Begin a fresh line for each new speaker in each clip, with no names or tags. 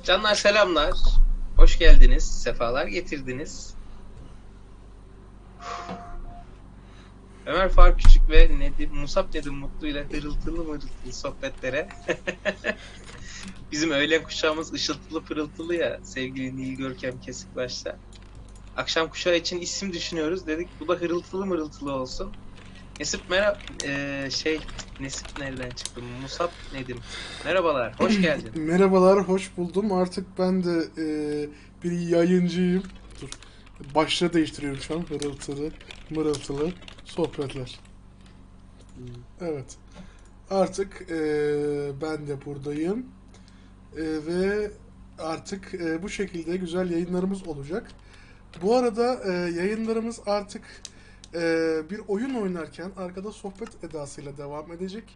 Canlar selamlar. Hoş geldiniz. Sefalar getirdiniz. Ömer Faruk Küçük ve Musab Nedim Mutlu ile hırıltılı mırıltılı sohbetlere. Bizim öğlen kuşağımız ışıltılı pırıltılı ya sevgili Nil Görkem Kesikbaş'ta. Akşam kuşağı için isim düşünüyoruz. Dedik bu da hırıltılı mırıltılı olsun. Nesip merhaba. Nesip nereden çıktı? Musab Nedim. Merhabalar. Hoş geldin.
Merhabalar, hoş buldum. Artık ben de bir yayıncıyım. Dur, başlığı değiştiriyorum şu an. Hırıltılı, mırıltılı sohbetler. Evet, artık ben de buradayım. Ve artık bu şekilde güzel yayınlarımız olacak. Bu arada yayınlarımız artık bir oyun oynarken arkada sohbet edasıyla devam edecek.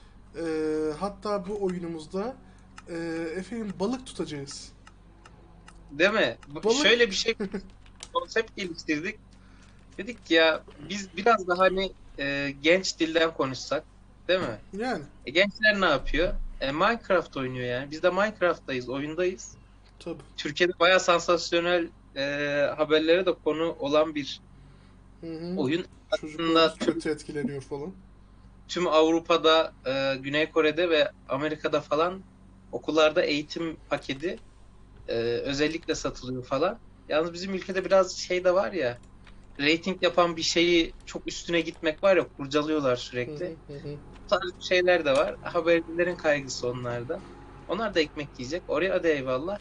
Hatta bu oyunumuzda e, efendim balık tutacağız.
Değil mi?
Balık
Şöyle bir şey konsept geliştirdik. Dedik ki ya biz biraz daha hani genç dilden konuşsak, değil mi?
yani
Gençler ne yapıyor? Minecraft oynuyor yani. Biz de Minecraft'tayız, oyundayız.
tabii.
Türkiye'de bayağı sansasyonel haberlere de konu olan bir
Hı hı.
oyun. Aslında
Çocuklarımız kötü etkileniyor falan.
tüm Avrupa'da, Güney Kore'de ve Amerika'da falan okullarda eğitim paketi özellikle satılıyor falan. Yalnız bizim ülkede biraz şey de var ya, rating yapan bir şeyi çok üstüne gitmek var ya, kurcalıyorlar
Hı
sürekli.
hı hı hı.
Bu tarz şeyler de var. Habercilerin kaygısı onlarda. Onlar da ekmek yiyecek. Oraya da eyvallah.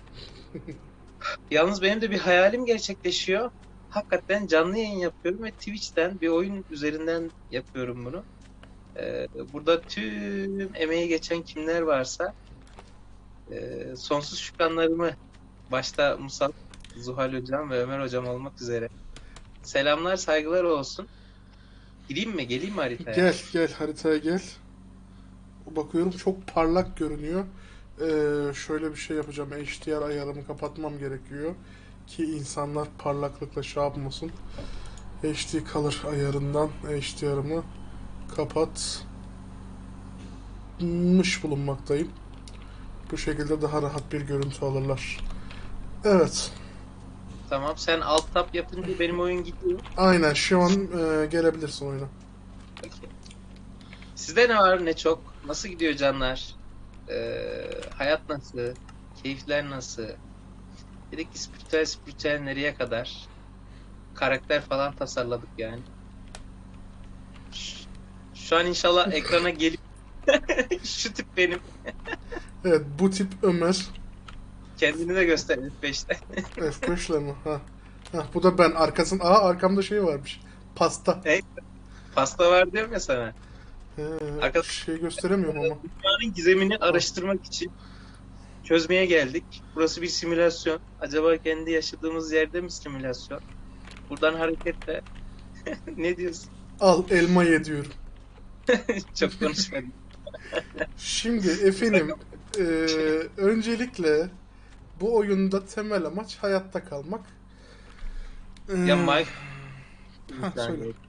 Yalnız benim de bir hayalim gerçekleşiyor. Hakikaten canlı yayın yapıyorum ve Twitch'ten bir oyun üzerinden yapıyorum bunu. Burada tüm emeği geçen kimler varsa sonsuz şükranlarımı başta Musab, Zuhal Hocam ve Ömer Hocam olmak üzere. Selamlar, saygılar olsun. Gireyim mi? Geleyim mi haritaya?
Gel gel haritaya gel. Bakıyorum çok parlak görünüyor. Şöyle bir şey yapacağım. HDR ayarımı kapatmam gerekiyor. Ki insanlar parlaklıkla şey yapmasın. HD Color ayarından HDR'ımı kapatmış bulunmaktayım. Bu şekilde daha rahat bir görüntü alırlar. Evet.
Tamam, sen alt tab yapınca benim oyun gidiyor.
Aynen şu an gelebilirsin oyuna.
Peki. Sizde ne var ne çok? Nasıl gidiyor canlar? Hayat nasıl? Keyifler nasıl? Dedik ki spiritüel nereye kadar? Karakter falan tasarladık yani. Ş- Şu an inşallah ekrana gelip şu tip benim.
Evet bu tip Ömer.
Kendini de göster F5'te.
F5'le mi? Ha. Ha, bu da ben. Arkamda şey varmış. Pasta.
Hey, pasta var diyorum ya sana. Arkadaşlar,
Şey gösteremiyorum ama.
dünyanın gizemini
Ha.
araştırmak için çözmeye geldik. Burası bir simülasyon. Acaba kendi yaşadığımız yerde mi simülasyon? Buradan hareketle ne diyorsun?
Al elma ye diyorum.
Çok konuşmadım.
Şimdi efendim e, öncelikle bu oyunda temel amaç hayatta kalmak.
Ya
E,
Mike, bir
ha söyle.
saniye.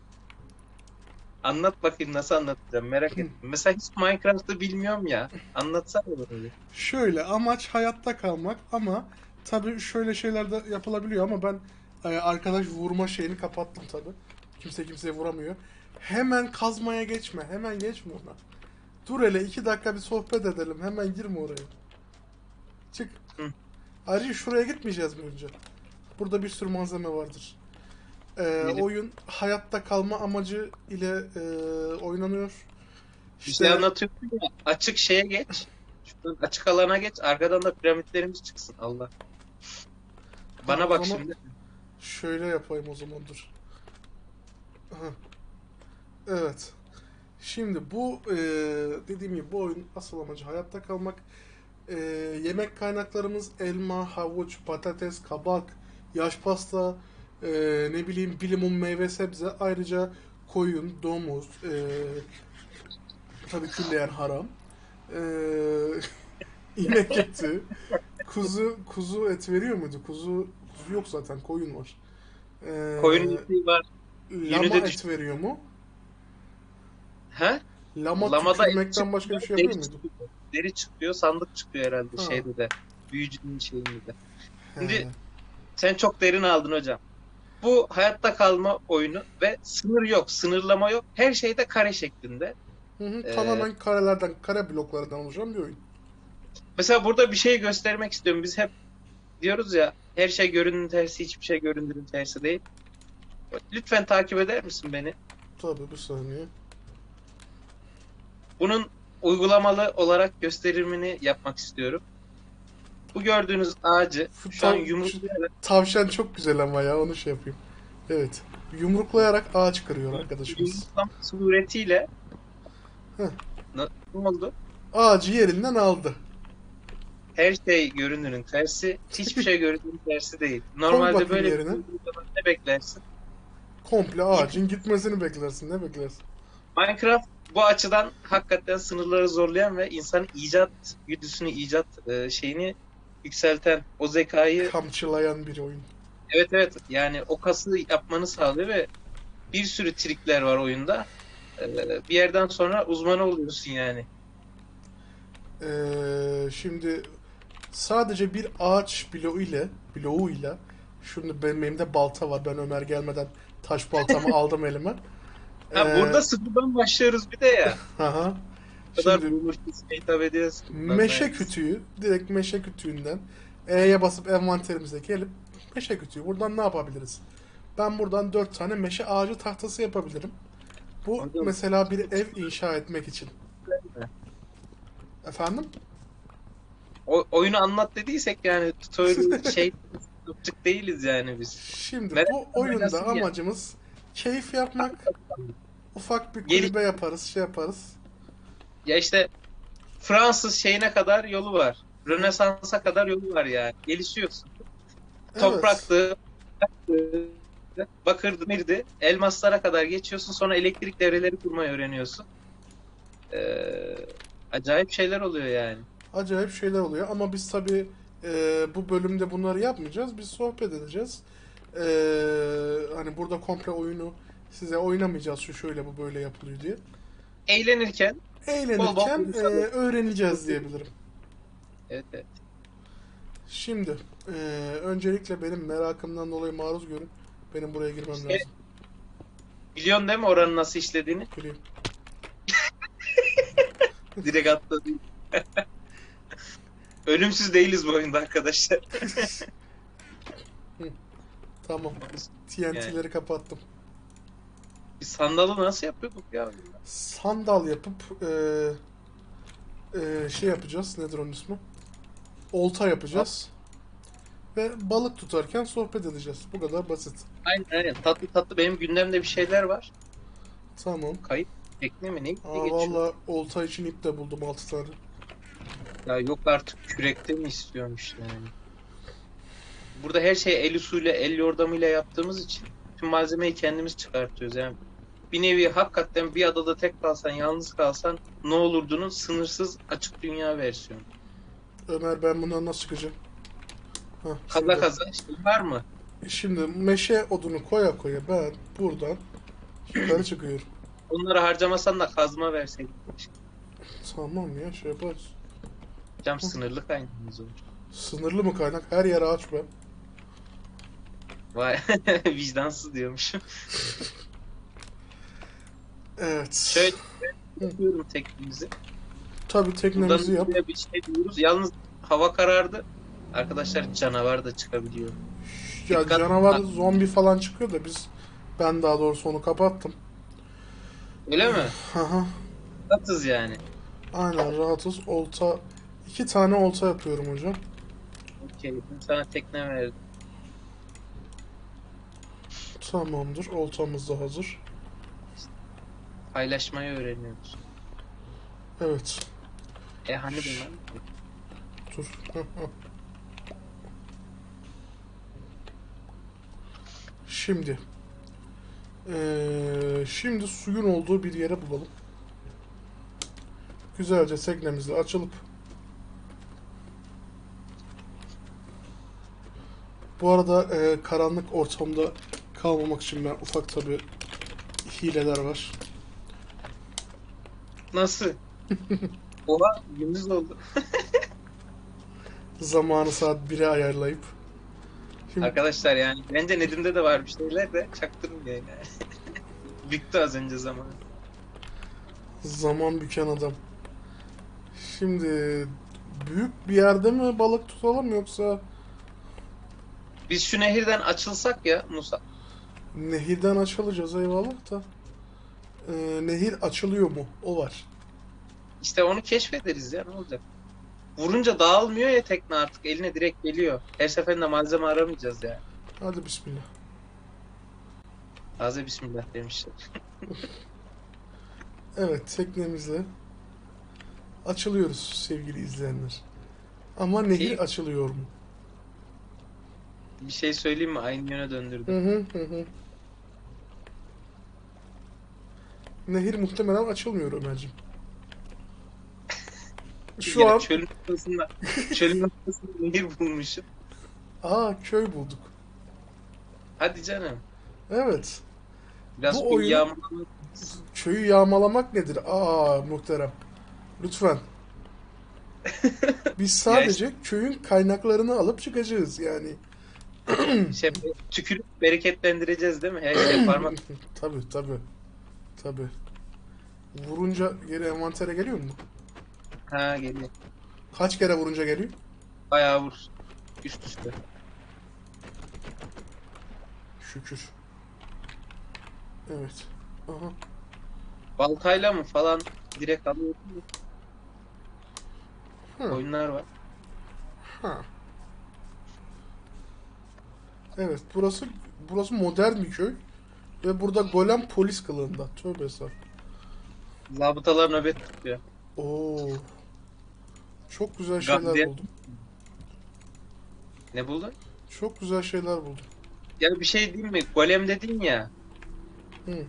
Anlat bakayım, nasıl anlatacağım, merak ettim. Mesela hiç Minecraft'ı bilmiyorum ya. Anlatsana bana bir.
Şöyle amaç hayatta kalmak ama tabii şöyle şeyler de yapılabiliyor ama ben arkadaş vurma şeyini kapattım tabii. Kimse kimseye vuramıyor. Hemen kazmaya geçme. Hemen geçme ona. Dur hele 2 dakika bir sohbet edelim. Hemen girme oraya. Çık.
Hı,
Ayrıca şuraya gitmeyeceğiz mi önce? Burada bir sürü malzeme vardır.
biri
Oyun hayatta kalma amacı ile oynanıyor.
bir şey
İşte
anlatıyorsun ya. Açık şeye geç. Şuradan açık alana geç. Arkadan da piramitlerimiz çıksın. Allah.
ha
Bana
o
bak
zaman
şimdi.
şöyle yapayım o zaman dur. Aha, evet. Şimdi bu dediğim gibi bu oyun asıl amacı hayatta kalmak. E, Yemek kaynaklarımız elma, havuç, patates, kabak, yaş pasta, ne bileyim bilimum meyve sebze. Ayrıca koyun, domuz, tabii külleyen haram. E, inek eti, kuzu et veriyor muydu? Kuzu yok zaten koyun var. E,
Koyun eti var. Yünü
Lama
de düş.
et veriyor mu?
He?
Lama
Lamada et
tükürmekten başka bir
çıkmıyor.
şey
Deri
yapıyor muydu?
çıkıyor. Deri çıkıyor. Sandık çıkıyor herhalde
Ha.
şeyde de. büyücünün şeyinde.
He.
Şimdi sen çok derin aldın hocam. Bu hayatta kalma oyunu ve sınır yok, sınırlama yok. Her şey de kare şeklinde.
Hı hı,
Ee,
tamamen karelerden, kare bloklardan oluşan bir oyun.
Mesela burada bir şey göstermek istiyorum. Biz hep diyoruz ya, her şey görünün tersi, hiçbir şey göründürün tersi değil. Lütfen takip eder misin beni?
Tabii bir saniye.
Bunun uygulamalı olarak gösterimini yapmak istiyorum. Bu gördüğünüz ağacı
Şu
şu an yumruklayarak,
tavşan çok güzel ama ya, onu şey yapayım. Evet. Yumruklayarak ağaç kırıyor arkadaşımız.
yumruklama suretiyle
Heh.
ne oldu?
Ağacı yerinden aldı.
Her şey görünürün tersi, hiçbir şey görünürün tersi değil.
Koy
Normalde
bakayım
böyle bir
yerine.
uygulamadan ne beklersin?
Komple ağacın gitmesini beklersin. Ne beklersin?
Minecraft bu açıdan hakikaten sınırları zorlayan ve insanın icat güdüsünü, icat şeyini yükselten, o zekayı,
Kamçılayan bir oyun.
evet evet, yani o kası yapmanı sağlıyor ve bir sürü trikler var oyunda. Bir yerden sonra uzman oluyorsun yani.
Şimdi sadece bir ağaç bloğuyla şimdi benim elimde balta var. Ben Ömer gelmeden taş baltamı aldım elime.
Ha,
Ee,
burada sıfırdan başlıyoruz bir de ya.
aha.
O kadar
Şimdi
boomer kesime hitap ediyorsun. Bundan
meşe
mühendis.
kütüğü, direkt meşe kütüğünden E'ye basıp envanterimize gelip meşe kütüğü. Buradan ne yapabiliriz? Ben buradan 4 tane meşe ağacı tahtası yapabilirim. Bu
Hocam,
mesela bir ev inşa etmek için. Efendim?
oyunu anlat dediysek yani tutorial şey yapacak değiliz yani biz.
Şimdi
Merak
bu
ettim,
oyunda
oynasın ya.
amacımız keyif yapmak. Ufak bir
Geliş,
kulübe yaparız, şey yaparız.
ya işte Fransız şeyine kadar yolu var.
Hı hı.
Rönesans'a kadar yolu var yani. Gelişiyorsun.
Evet.
Topraktı, bakırdı, demirdi, elmaslara kadar geçiyorsun. Sonra elektrik devreleri kurmayı öğreniyorsun. Ee, Acayip şeyler oluyor yani.
Acayip şeyler oluyor ama biz tabii bu bölümde bunları yapmayacağız. Biz sohbet edeceğiz. Hani burada komple oyunu size oynamayacağız, şu şöyle bu böyle yapılıyor diye.
Eğlenirken bol bol
Eğlenirken
konuşalım.
öğreneceğiz diyebilirim.
Evet, evet.
Şimdi öncelikle benim merakımdan dolayı maruz görün. Benim buraya girmem
İşte
lazım.
biliyorsun değil mi oranın nasıl işlediğini?
Gireyim.
Direkt atladım. Ölümsüz değiliz bu oyunda arkadaşlar.
Hı, tamam.
Yani
TNT'leri kapattım.
biz sandalı nasıl yapıyorduk ya?
Sandal yapıp şey yapacağız. Nedir onun ismi? Olta yapacağız. Ve balık tutarken sohbet edeceğiz. Bu kadar basit.
Aynen aynen. Tatlı tatlı benim gündemde bir şeyler var.
Tamam.
Kayıp tekne mi ne diye
Aa,
geçiyor?
valla olta için ip de buldum 6 tane.
Ya yok artık, kürekte mi istiyormuş yani? Burada her şey el usulü, el yordamıyla yaptığımız için tüm malzemeyi kendimiz çıkartıyoruz. Yani bir nevi hakikaten bir adada tek kalsan, yalnız kalsan ne olurdu'nun sınırsız açık dünya versiyonu.
Ömer, ben bundan nasıl çıkacağım? Hah,
Kaza
şurada.
kaza şey var mı?
Şimdi meşe odunu koya koya ben buradan yukarı çıkıyorum.
Onları harcamasan da kazma verseydik.
Tamam ya, şey yaparız.
Cam sınırlı kaynağımız olur.
Sınırlı mı kaynak? Her yere aç be.
Vay, vicdansız diyormuş.
Evet.
Şöyle yapıyorum tekniğimizi.
Tabii
Buradan
teknemizi yap.
buraya bir şey diyoruz. Yalnız hava karardı. Arkadaşlar canavar da çıkabiliyor.
Ya
Dikkat.
canavar, zombi falan çıkıyor da ben daha doğrusu onu kapattım.
Öyle mi?
Haha.
Rahatız yani.
Aynen, rahatız. Olta, 2 tane olta yapıyorum hocam.
Okey. Ben sana tekne verdim.
Tamamdır. Oltamız da hazır.
Paylaşmayı öğreniyoruz.
Evet.
Hani bunlar?
Dur. Şimdi. Şimdi suyun olduğu bir yere bulalım. Güzelce teknemizle açılıp. Bu arada karanlık ortamda kalmamak için ben ufak tabi hileler var.
Nasıl? Oha, gündüz oldu.
Zamanı saat 1'e ayarlayıp. Şimdi
Arkadaşlar yani bence Nedim'de de var bir şeyler de çaktırmıyor yani. Büktü az önce zaman.
zaman büken adam. Şimdi büyük bir yerde mi balık tutalım yoksa
Biz şu nehirden açılsak ya Musa.
nehirden açılacağız eyvallah da. Nehir açılıyor mu? O var.
İşte onu keşfederiz ya, ne olacak? Vurunca dağılmıyor ya tekne, artık eline direkt geliyor. Her seferinde malzeme aramayacağız yani.
Hadi bismillah.
Taze bismillah demişler.
Evet, teknemizle açılıyoruz sevgili izleyenler. Ama nehir
İyi,
açılıyor mu?
bir şey söyleyeyim mi? Aynı yöne
Hı
döndürdüm.
hı hı hı. Nehir muhtemelen açılmıyor Ömerciğim. Şu
Ya
an
çölün ortasında nehir bulmuşum.
köy bulduk.
Hadi canım.
Evet.
Biraz
Bu
kuyu
oyun
yağmalamak.
köyü yağmalamak nedir? Muhterem. Lütfen. Biz
Ya işte
sadece köyün kaynaklarını alıp çıkacağız yani.
şey, tükürüp bereketlendireceğiz değil mi? Her şey parmak.
Tabii tabii. Tabii. Vurunca geri envantere geliyor mu?
Ha, geliyor.
Kaç kere vurunca geliyor?
Bayağı vur. Üst üste.
Şükür. Evet. Aha.
Baltayla mı falan direkt alıyorsun mu?
Ha.
Oyunlar var.
Ha. Evet, burası modern bir köy ve burada golem polis kılığında. Tövbe estağfurullah.
Zabıtalar nöbet tutuyor.
Oo, çok güzel şeyler
Gardiyan.
buldum.
Ne buldun?
Çok güzel şeyler buldum.
Ya bir şey diyeyim mi? Golem dedin ya.
Hı.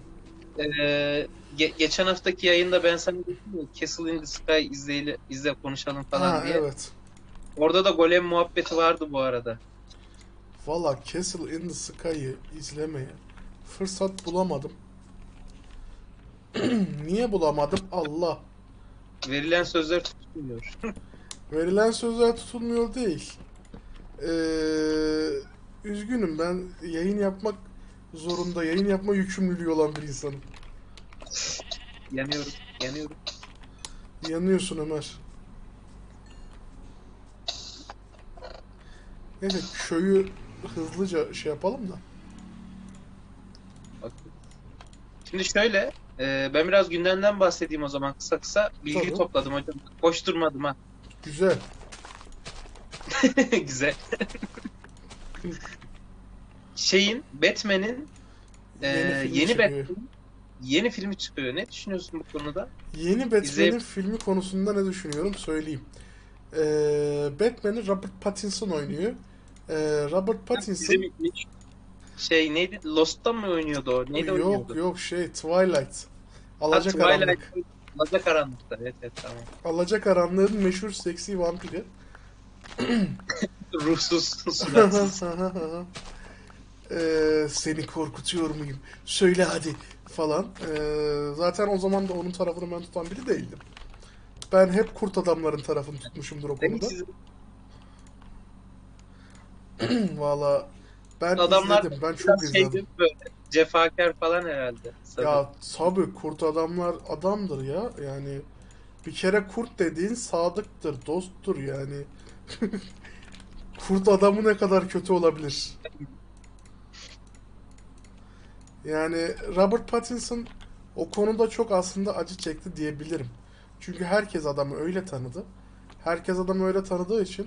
Geçen haftaki yayında ben sana dedim ya, Castle in the Sky izle konuşalım falan
Ha
diye.
evet.
Orada da golem muhabbeti vardı bu arada.
Valla Castle in the Sky'ı izlemeye fırsat bulamadım. Niye bulamadım? Allah.
Verilen sözler tutulmuyor.
Verilen sözler tutulmuyor değil. Üzgünüm, ben yayın yapmak zorunda, yayın yapma yükümlülüğü olan bir insanım.
Yanıyorum, yanıyorum.
Yanıyorsun Ömer. Neyse, köyü hızlıca şey yapalım da.
Bak. Şimdi şöyle, ben biraz gündemden bahsedeyim o zaman kısa kısa. Bilgi
Tabii.
topladım hocam. Koşturmadım ha.
Güzel.
Güzel. Batman'in e,
Yeni filmi
yeni
çıkıyor.
Batman'in yeni filmi çıkıyor. Ne düşünüyorsun bu konuda?
Yeni Batman'in
İzleyip
filmi konusunda ne düşünüyorum söyleyeyim. Batman'i Robert Pattinson oynuyor. Robert
bizim
Pattinson
neydi? Lost'ta mı oynuyordu o? Neydi
yok
oynuyordu?
yok Twilight.
Ha, Twilight.
Alacakaranlık.
Alacakaranlık'ta. Evet, evet, tamam.
Alacakaranlığın meşhur seksi vampiri.
Ruhsuz, suratsız.
Seni korkutuyor muyum? Söyle hadi falan. Zaten o zaman da onun tarafını ben tutan biri değildim. Ben hep kurt adamların tarafını tutmuşumdur o
Değil mi
konuda.
sizin
Valla ben
adamlar
izledim. Ben çok
biraz
izledim.
böyle cefakar falan herhalde sanırım.
Ya tabii kurt adamlar adamdır ya. Yani bir kere kurt dediğin sadıktır, dosttur yani. Kurt adamı ne kadar kötü olabilir? Yani Robert Pattinson o konuda çok aslında acı çekti diyebilirim. Çünkü herkes adamı öyle tanıdı. Herkes adamı öyle tanıdığı için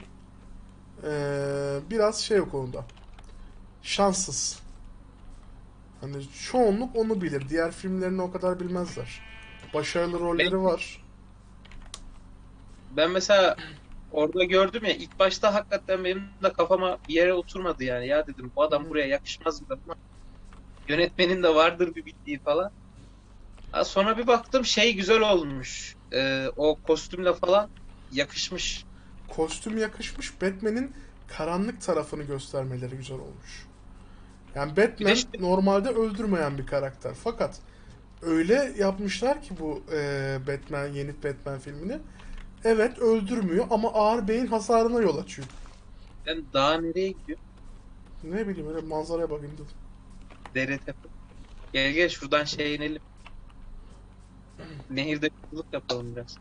biraz şey o konuda. Şanssız. Hani çoğunluk onu bilir. Diğer filmlerini o kadar bilmezler. Başarılı rolleri
Ben,
var.
ben mesela orada gördüm ya, ilk başta hakikaten benim de kafama bir yere oturmadı yani. Ya dedim, bu
Hı
adam
hı.
buraya yakışmaz mı, ama yönetmenin de vardır bir bildiği falan. Ha, sonra bir baktım güzel olmuş. O kostümle falan yakışmış.
Kostüm yakışmış. Batman'in karanlık tarafını göstermeleri güzel olmuş. Yani
Bir de
Batman normalde öldürmeyen bir karakter. Fakat öyle yapmışlar ki bu Batman, yeni Batman filmini. Evet, öldürmüyor ama ağır beyin hasarına yol açıyor.
Ben daha nereye gidiyor?
Ne bileyim, öyle manzaraya bakayım dedim.
Dere tepe. Gel gel şuradan şey inelim. Nehirde yolculuk yapalım biraz.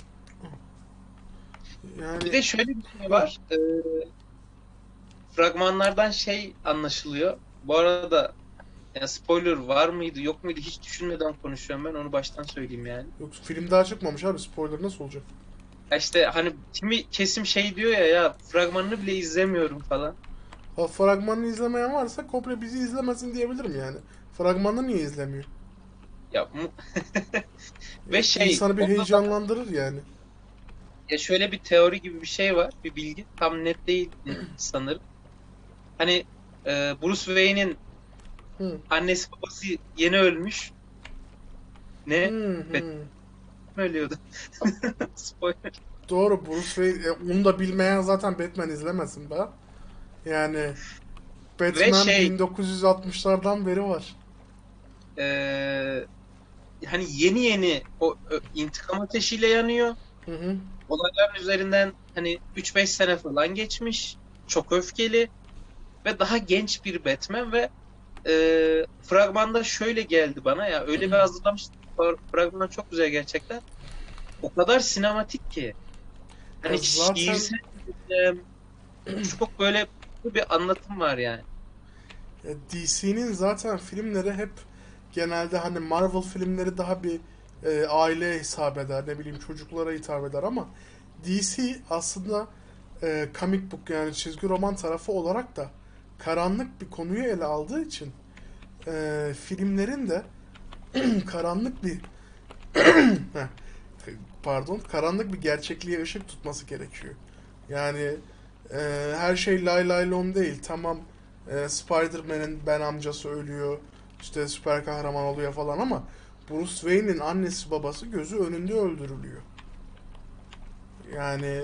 Bir
Yani
de şöyle bir şey
heh,
var. Fragmanlardan şey anlaşılıyor. Bu arada yani spoiler var mıydı yok muydu hiç düşünmeden konuşuyorum ben. Onu baştan söyleyeyim yani.
yok, film daha çıkmamış abi, spoiler nasıl olacak?
Ya İşte hani kimi kesim şey diyor ya fragmanını bile izlemiyorum falan.
Ha, fragmanını izlemeyen varsa komple bizi izlemesin diyebilirim yani. Fragmanını niye izlemiyor?
Ya ve şey
İnsanı bir
onda da
heyecanlandırır yani.
ya şöyle bir teori gibi bir şey var. Bir bilgi tam net değil sanırım. Hani Bruce Wayne'in
Hı.
annesi babası yeni ölmüş. Ne?
Hı
Batman
hı.
ölüyordu. Spoiler.
Doğru, Bruce Wayne, onu da bilmeyen zaten Batman izlemesin be. Yani
Ve
Batman
şey
1960'lardan beri var.
e, hani yeni yeni o intikam ateşiyle yanıyor.
Hı hı.
Olayların üzerinden hani 3-5 sene falan geçmiş. Çok öfkeli ve daha genç bir Batman ve fragmanda şöyle geldi bana ya öyle bir hazırlamıştım. Fragman çok güzel gerçekten. O kadar sinematik ki.
Ya
Hani
zaten
şiirsel çok böyle bir anlatım var yani.
DC'nin zaten filmleri hep genelde, hani Marvel filmleri daha bir aileye hesap eder, ne bileyim çocuklara hitap eder ama DC aslında comic book, yani çizgi roman tarafı olarak da karanlık bir konuyu ele aldığı için filmlerin de karanlık bir heh, karanlık bir gerçekliğe ışık tutması gerekiyor. Yani her şey lay lay lom değil. Tamam, Spider-Man'in ben amcası ölüyor, işte süper kahraman oluyor falan ama Bruce Wayne'in annesi babası gözü önünde öldürülüyor. Yani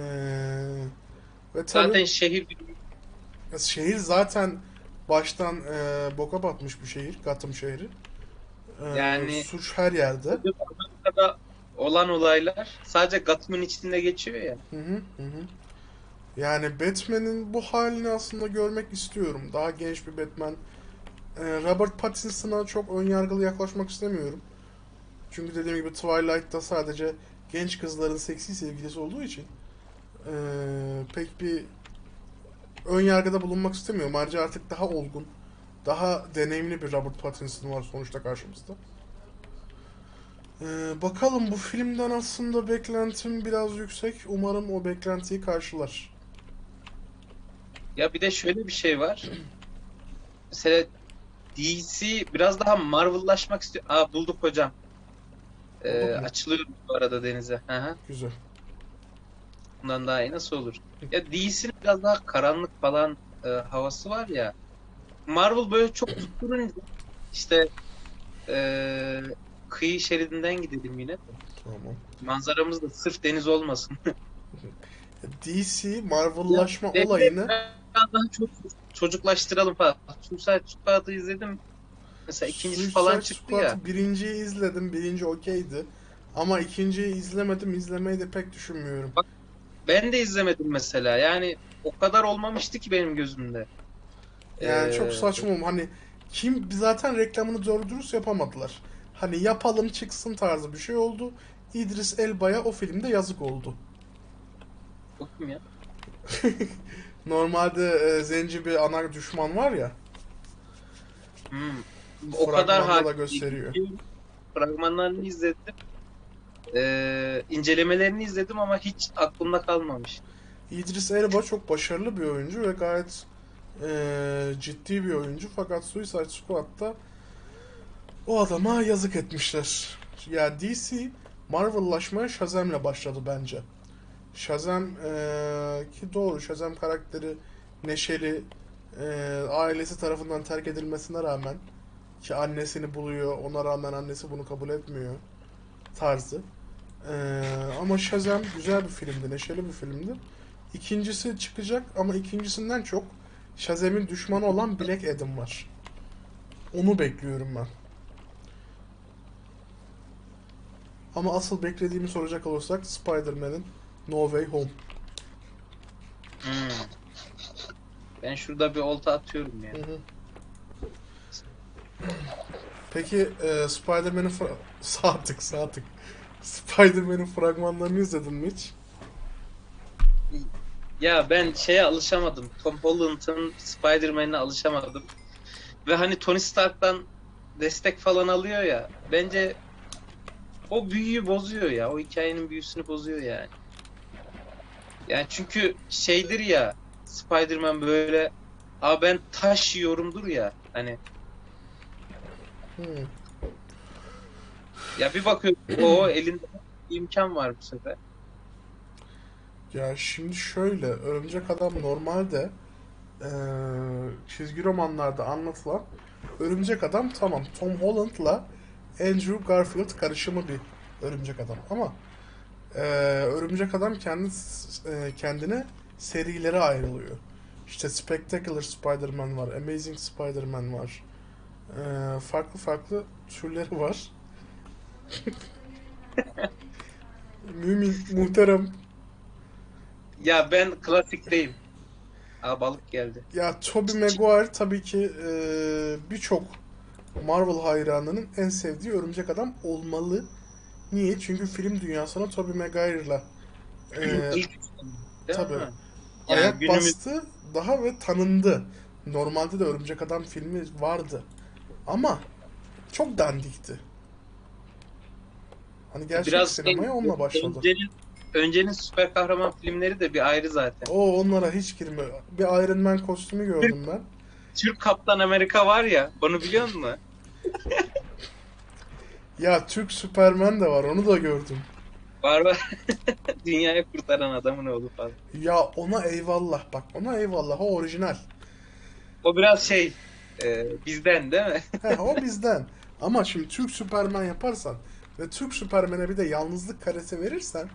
ve tabii
Zaten şehir
şehir zaten baştan boka batmış bir şehir, Gotham şehri.
yani
Suç her yerde.
Amerika'da olan olaylar sadece Gotham'ın içinde geçiyor ya.
Hı hı, hı hı. Yani Batman'in bu halini aslında görmek istiyorum. Daha genç bir Batman. Robert Pattinson'a çok önyargılı yaklaşmak istemiyorum. Çünkü dediğim gibi Twilight'ta sadece genç kızların seksi sevgilisi olduğu için pek bir ön yargıda bulunmak istemiyorum. Ayrıca artık daha olgun, daha deneyimli bir Robert Pattinson var sonuçta karşımızda. Bakalım, bu filmden aslında beklentim biraz yüksek. Umarım o beklentiyi karşılar.
Ya bir de şöyle bir şey var. Mesela DC biraz daha Marvel'laşmak istiyor. Aa bulduk hocam.
Bulduk mu?
Açılıyor bu arada denize. Hı hı.
Güzel.
Bundan daha iyi nasıl olur? Ya DC'nin biraz daha karanlık falan havası var ya. Marvel böyle çok tutturunca işte e, kıyı şeridinden gidelim yine.
Tamam.
Manzaramız da sırf deniz olmasın.
DC
Ya
Marvel'laşma
devlet
olayını,
biraz daha çok çocuklaştıralım falan. Suicide Squad'ı izledim. Mesela ikincisi falan
Suicide
çıktı ya.
Squad birinciyi izledim. Birinci okeydi. Ama ikinciyi izlemedim. İzlemeyi de pek düşünmüyorum.
Bak ben de izlemedim mesela. Yani o kadar olmamıştı ki benim gözümde.
Yani çok
Ee,
saçma oldu. Hani kim, zaten reklamını doğru dürüst yapamadılar. Hani yapalım çıksın tarzı bir şey oldu. İdris Elba'ya o filmde yazık oldu.
o kim ya?
Normalde zenci bir ana düşman var ya.
Hmm. O kadar
Fragmanda da
hakim değilim.
gösteriyor.
Biliyorum. Fragmanlarını izledim. İncelemelerini izledim ama hiç aklımda kalmamış.
İdris Elba çok başarılı bir oyuncu ve gayet ciddi bir oyuncu. Fakat Suicide Squad'da o adama yazık etmişler. Ya DC Marvel'laşmaya Shazam'le başladı bence. Shazam ki doğru, Shazam karakteri neşeli, ailesi tarafından terk edilmesine rağmen, ki annesini buluyor, ona rağmen annesi bunu kabul etmiyor tarzı. Ama Shazam güzel bir filmdi, neşeli bir filmdi. İkincisi çıkacak ama ikincisinden çok Shazam'in düşmanı olan Black Adam var. Onu bekliyorum ben. Ama asıl beklediğimi soracak olursak Spider-Man'in No Way Home.
Hmm. Ben şurada bir olta atıyorum ya.
Hı hı. Peki Spider-Man'in sağ tık. Spider-Man'in fragmanlarını izledin mi hiç?
Ya ben şeye alışamadım. Tom Holland'ın Spider-Man'ine alışamadım. Ve hani Tony Stark'tan destek falan alıyor ya. Bence o büyüyü bozuyor ya. O hikayenin büyüsünü bozuyor yani. Yani çünkü şeydir ya, Spider-Man böyle, abi ben taş yiyorumdur ya. Hani
Hmm.
ya bir bakıyor o elinde bir imkan var bu sefer.
Ya şimdi şöyle, Örümcek Adam normalde eee, çizgi romanlarda anlatılan Örümcek Adam tamam Tom Holland'la Andrew Garfield karışımı bir Örümcek Adam ama eee, Örümcek Adam kendine serilere ayrılıyor. İşte Spectacular Spider-Man var, Amazing Spider-Man var. Farklı farklı türleri var. Mümin, muhterem.
Ya ben klasikteyim. Aa, balık geldi.
Ya Tobey Maguire tabii ki birçok Marvel hayranının en sevdiği Örümcek Adam olmalı. Niye? Çünkü film dünyasına Tobey Maguire'la e,
İlk değil
tabii
mi? Yani
ayak
günümüz
bastı daha ve tanındı. Normalde de Örümcek Adam filmi vardı. Ama çok dandikti. Hani gerçek
biraz
sinemaya onunla başladı.
öncenin süper kahraman filmleri de bir ayrı zaten.
O onlara hiç girme. Bir Iron Man kostümü
Türk,
gördüm ben.
Türk Kaptan Amerika var ya, onu biliyor musun?
Ya Türk Superman de var onu da gördüm.
Var var. Dünyayı kurtaran adamın oğlu falan.
Ya ona eyvallah bak ona eyvallah o orijinal.
O biraz şey, bizden değil mi?
He o bizden. Ama şimdi Türk Süperman yaparsan ve Türk Süpermen'e bir de yalnızlık karesi verirsen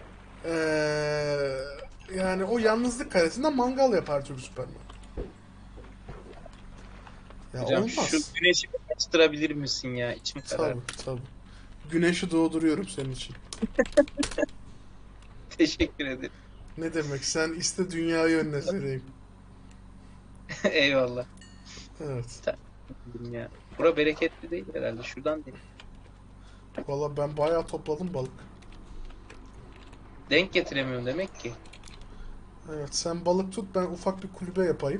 yani o yalnızlık karesinde mangal yapar Türk Süperman. Ya
Hocam şu
olmaz.
güneşi bir açtırabilir misin ya? İçim
Tabi
karardı.
tabi. Güneşi doğduruyorum senin için.
Teşekkür ederim.
Ne demek sen iste dünyayı önüne sereyim.
Eyvallah.
Evet.
Tamam ya. Bura bereketli değil herhalde. Şuradan değil.
Valla ben bayağı topladım balık.
Denk getiremiyorum demek ki.
Evet sen balık tut ben ufak bir kulübe yapayım.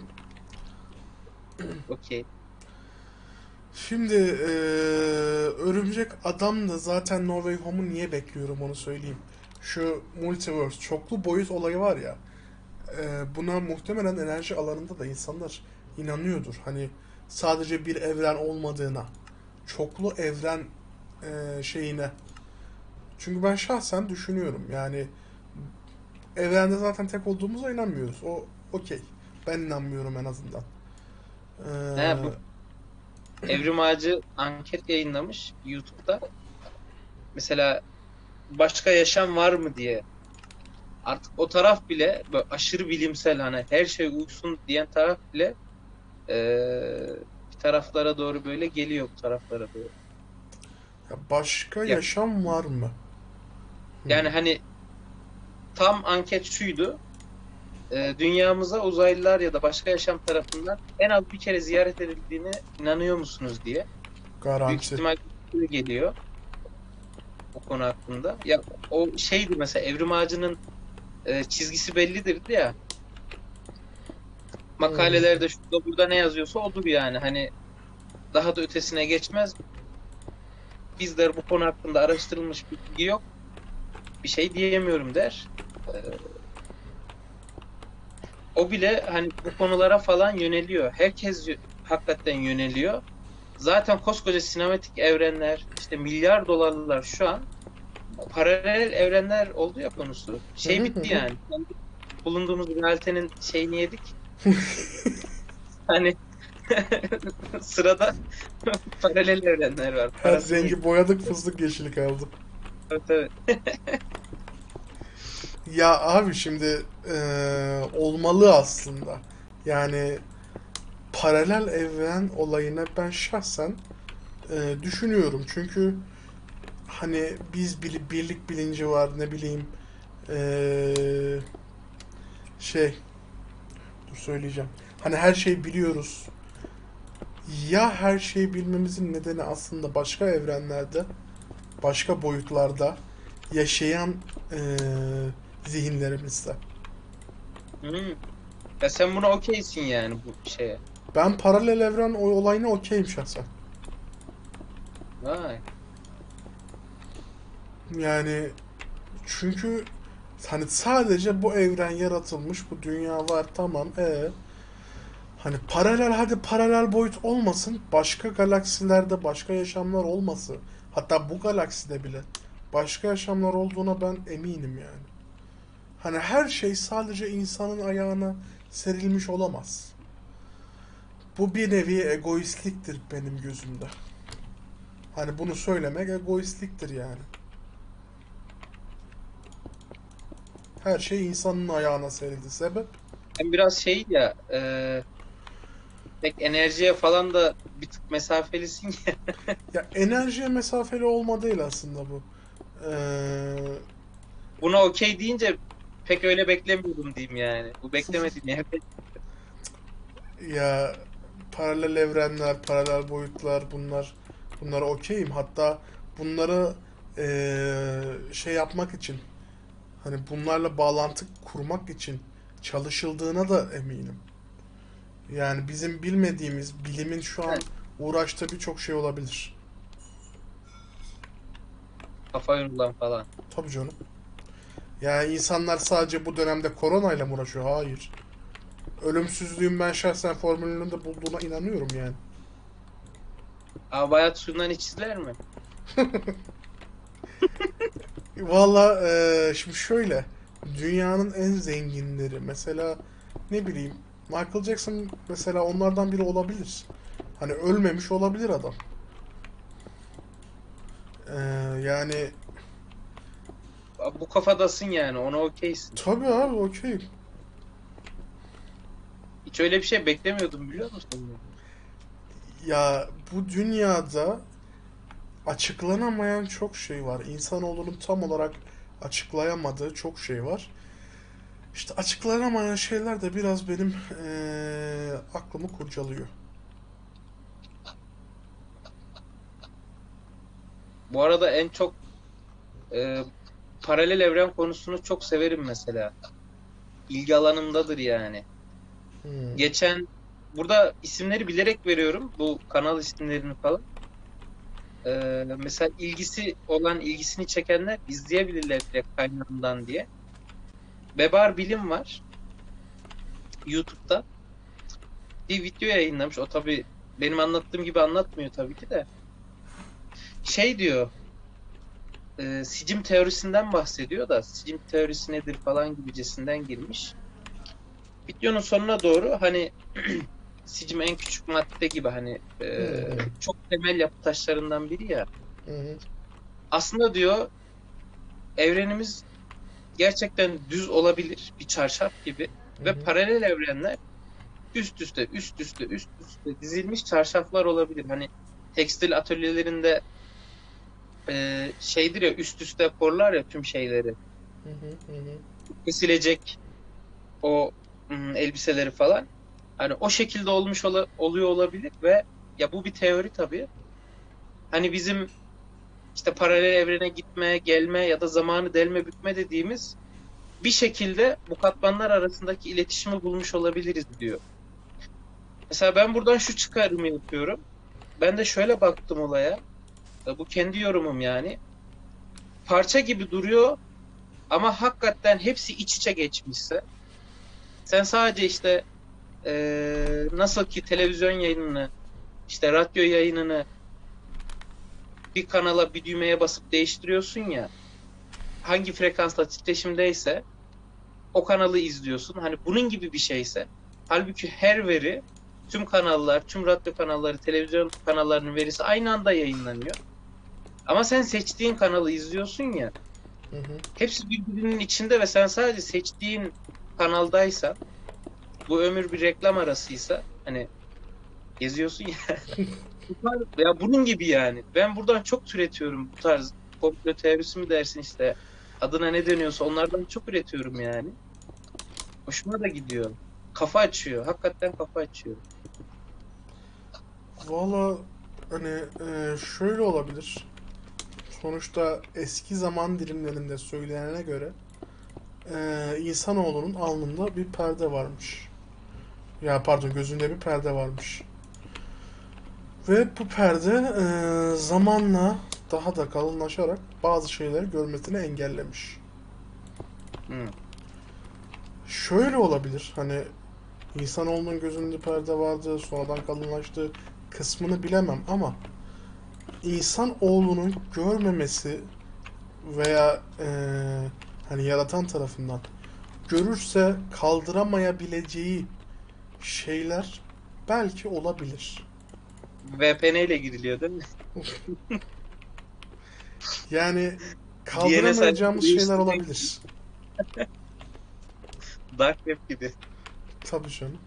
Okey.
Şimdi Örümcek Adam da zaten No Way Home'u niye bekliyorum onu söyleyeyim. Şu multiverse, çoklu boyut olayı var ya. Buna muhtemelen enerji alanında da insanlar inanıyordur. Hani sadece bir evren olmadığına, çoklu evren şeyine. Çünkü ben şahsen düşünüyorum. Yani evrende zaten tek olduğumuza inanmıyoruz. O okey. Ben inanmıyorum en azından.
He, bu
Eee
Evrim Ağacı anket yayınlamış YouTube'da. Mesela başka yaşam var mı diye. Artık o taraf bile böyle aşırı bilimsel, hani her şey uysun diyen taraf bile bir taraflara doğru böyle geliyor, bu taraflara doğru.
ya başka
Ya,
yaşam var mı? Hmm.
yani hani tam anket şuydu. Dünyamıza uzaylılar ya da başka yaşam tarafından en az bir kere ziyaret edildiğine inanıyor musunuz diye. Büyük
Garanti.
ihtimal geliyor o konu hakkında. Ya o şeydi, mesela Evrim Ağacı'nın çizgisi bellidir ya.
Hmm.
Makalelerde şurada burada ne yazıyorsa odur yani. Hani daha da ötesine geçmez. Bizler bu konu hakkında araştırılmış bir bilgi yok. Bir şey diyemiyorum der. Ee, O bile hani bu konulara falan yöneliyor. Herkes hakikaten yöneliyor. Zaten koskoca sinematik evrenler, işte milyar dolarlar şu an paralel evrenler oldu ya konusu.
Hı
Şey
hı
bitti
hı.
yani. Kendi bulunduğumuz realitenin şeyini yedik. Hani sırada paralel evrenler var.
Her
Parasını yedik.
rengi boyadık fıstık yeşili kaldı.
Evet, evet.
Ya abi şimdi olmalı aslında. Yani paralel evren olayına ben şahsen düşünüyorum. Çünkü hani birlik bilinci var, ne bileyim, ee, şey, dur söyleyeceğim. Hani her şeyi biliyoruz. Ya her şeyi bilmemizin nedeni aslında başka evrenlerde, başka boyutlarda yaşayan ee, zihinlerimizde.
Hmm. Ya sen buna okeysin yani bu şeye.
Ben paralel evren olayına okeyim şahsen.
Vay.
Yani çünkü hani sadece bu evren yaratılmış, bu dünya var, tamam. Hani paralel, hadi paralel boyut olmasın, başka galaksilerde başka yaşamlar olması, hatta bu galakside bile başka yaşamlar olduğuna ben eminim yani. Hani her şey sadece insanın ayağına serilmiş olamaz. Bu bir nevi egoistliktir benim gözümde. Hani bunu söylemek egoistliktir yani. Her şey insanın ayağına serildi. Sebep?
Sen biraz şey ya pek enerjiye falan da bir tık mesafelisin ya.
Ya enerjiye mesafeli olma değil aslında bu. Ee,
Buna okey deyince pek öyle beklemiyordum diyeyim yani. Bu beklemediğim yerde.
Ya paralel evrenler, paralel boyutlar, bunlara okeyim. Hatta bunları şey yapmak için, hani bunlarla bağlantı kurmak için çalışıldığına da eminim. Yani bizim bilmediğimiz, bilimin şu an uğraştığı birçok şey olabilir.
Kafa yorulan falan.
Tabii canım. Yani insanlar sadece bu dönemde koronayla mı uğraşıyor? Hayır. Ölümsüzlüğün ben şahsen formülünü de bulduğuna inanıyorum yani.
Abi hayat suyundan içtiler mi?
Valla şimdi şöyle. Dünyanın en zenginleri mesela, ne bileyim, Michael Jackson mesela onlardan biri olabilir. Hani ölmemiş olabilir adam. Yani
Abi bu kafadasın yani ona okeysin.
tabii abi, okey.
Hiç öyle bir şey beklemiyordum biliyor musun?
Ya bu dünyada açıklanamayan çok şey var. İnsanoğlunun tam olarak açıklayamadığı çok şey var. İşte açıklanamayan şeyler de biraz benim aklımı kurcalıyor.
Bu arada en çok e, paralel evren konusunu çok severim mesela. İlgi alanımdadır yani.
Hmm.
Geçen burada isimleri bilerek veriyorum bu kanal isimlerini falan. Mesela ilgisini çekenler izleyebilirler direkt kaynağından diye. Bebar Bilim var YouTube'da. Bir video yayınlamış. O tabii benim anlattığım gibi anlatmıyor tabii ki de. Şey diyor, sicim teorisinden bahsediyor da sicim teorisi nedir falan gibicesinden girmiş. Videonun sonuna doğru hani sicim en küçük madde gibi hani
Hı hı.
çok temel yapı taşlarından biri ya.
Hı hı.
Aslında diyor evrenimiz gerçekten düz olabilir bir çarşaf gibi
Hı
ve
hı.
paralel evrenler üst üste üst üste üst üste dizilmiş çarşaflar olabilir. Hani tekstil atölyelerinde şeydir ya üst üste yaparlar ya tüm şeyleri.
Hı hı. Hı hı.
Kesilecek o elbiseleri falan. Hani o şekilde oluyor olabilir ve ya bu bir teori tabii. Hani bizim işte paralel evrene gitme, gelme ya da zamanı delme bükme dediğimiz bir şekilde bu katmanlar arasındaki iletişimi bulmuş olabiliriz diyor. Mesela ben buradan şu çıkarımı yapıyorum. Ben de şöyle baktım olaya. Bu kendi yorumum yani. Parça gibi duruyor ama hakikaten hepsi iç içe geçmişse. Sen sadece işte nasıl ki televizyon yayınını, işte radyo yayınını bir kanala bir düğmeye basıp değiştiriyorsun ya. Hangi frekansla titreşimdeyse o kanalı izliyorsun. Hani bunun gibi bir şeyse. Halbuki her veri tüm kanallar, tüm radyo kanalları, televizyon kanallarının verisi aynı anda yayınlanıyor. Ama sen seçtiğin kanalı izliyorsun ya.
Hı hı.
Hepsi birbirinin içinde ve sen sadece seçtiğin kanaldaysan, bu ömür bir reklam arasıysa, hani geziyorsun ya. Ya bunun gibi yani. Ben buradan çok türetiyorum bu tarz. komplo teorisi mi dersin işte. Adına ne deniyorsa onlardan çok üretiyorum yani. Hoşuma da gidiyor. Kafa açıyor. Hakikaten kafa açıyor.
Valla hani şöyle olabilir. Sonuçta eski zaman dilimlerinde söylenene göre insanoğlunun alnında bir perde varmış. Ya pardon, gözünde bir perde varmış. Ve bu perde zamanla daha da kalınlaşarak bazı şeyleri görmesini engellemiş.
Hı.
Şöyle olabilir, hani insanoğlunun gözünde perde vardı, sonradan kalınlaştı kısmını bilemem ama insanoğlunun görmemesi veya hani yaratan tarafından görürse kaldıramayabileceği şeyler belki olabilir.
VPN ile giriliyor değil mi?
Yani
DNS
kaldıramayacağımız şeyler
değiştirmek
olabilir.
dark web gibi.
Tabii canım.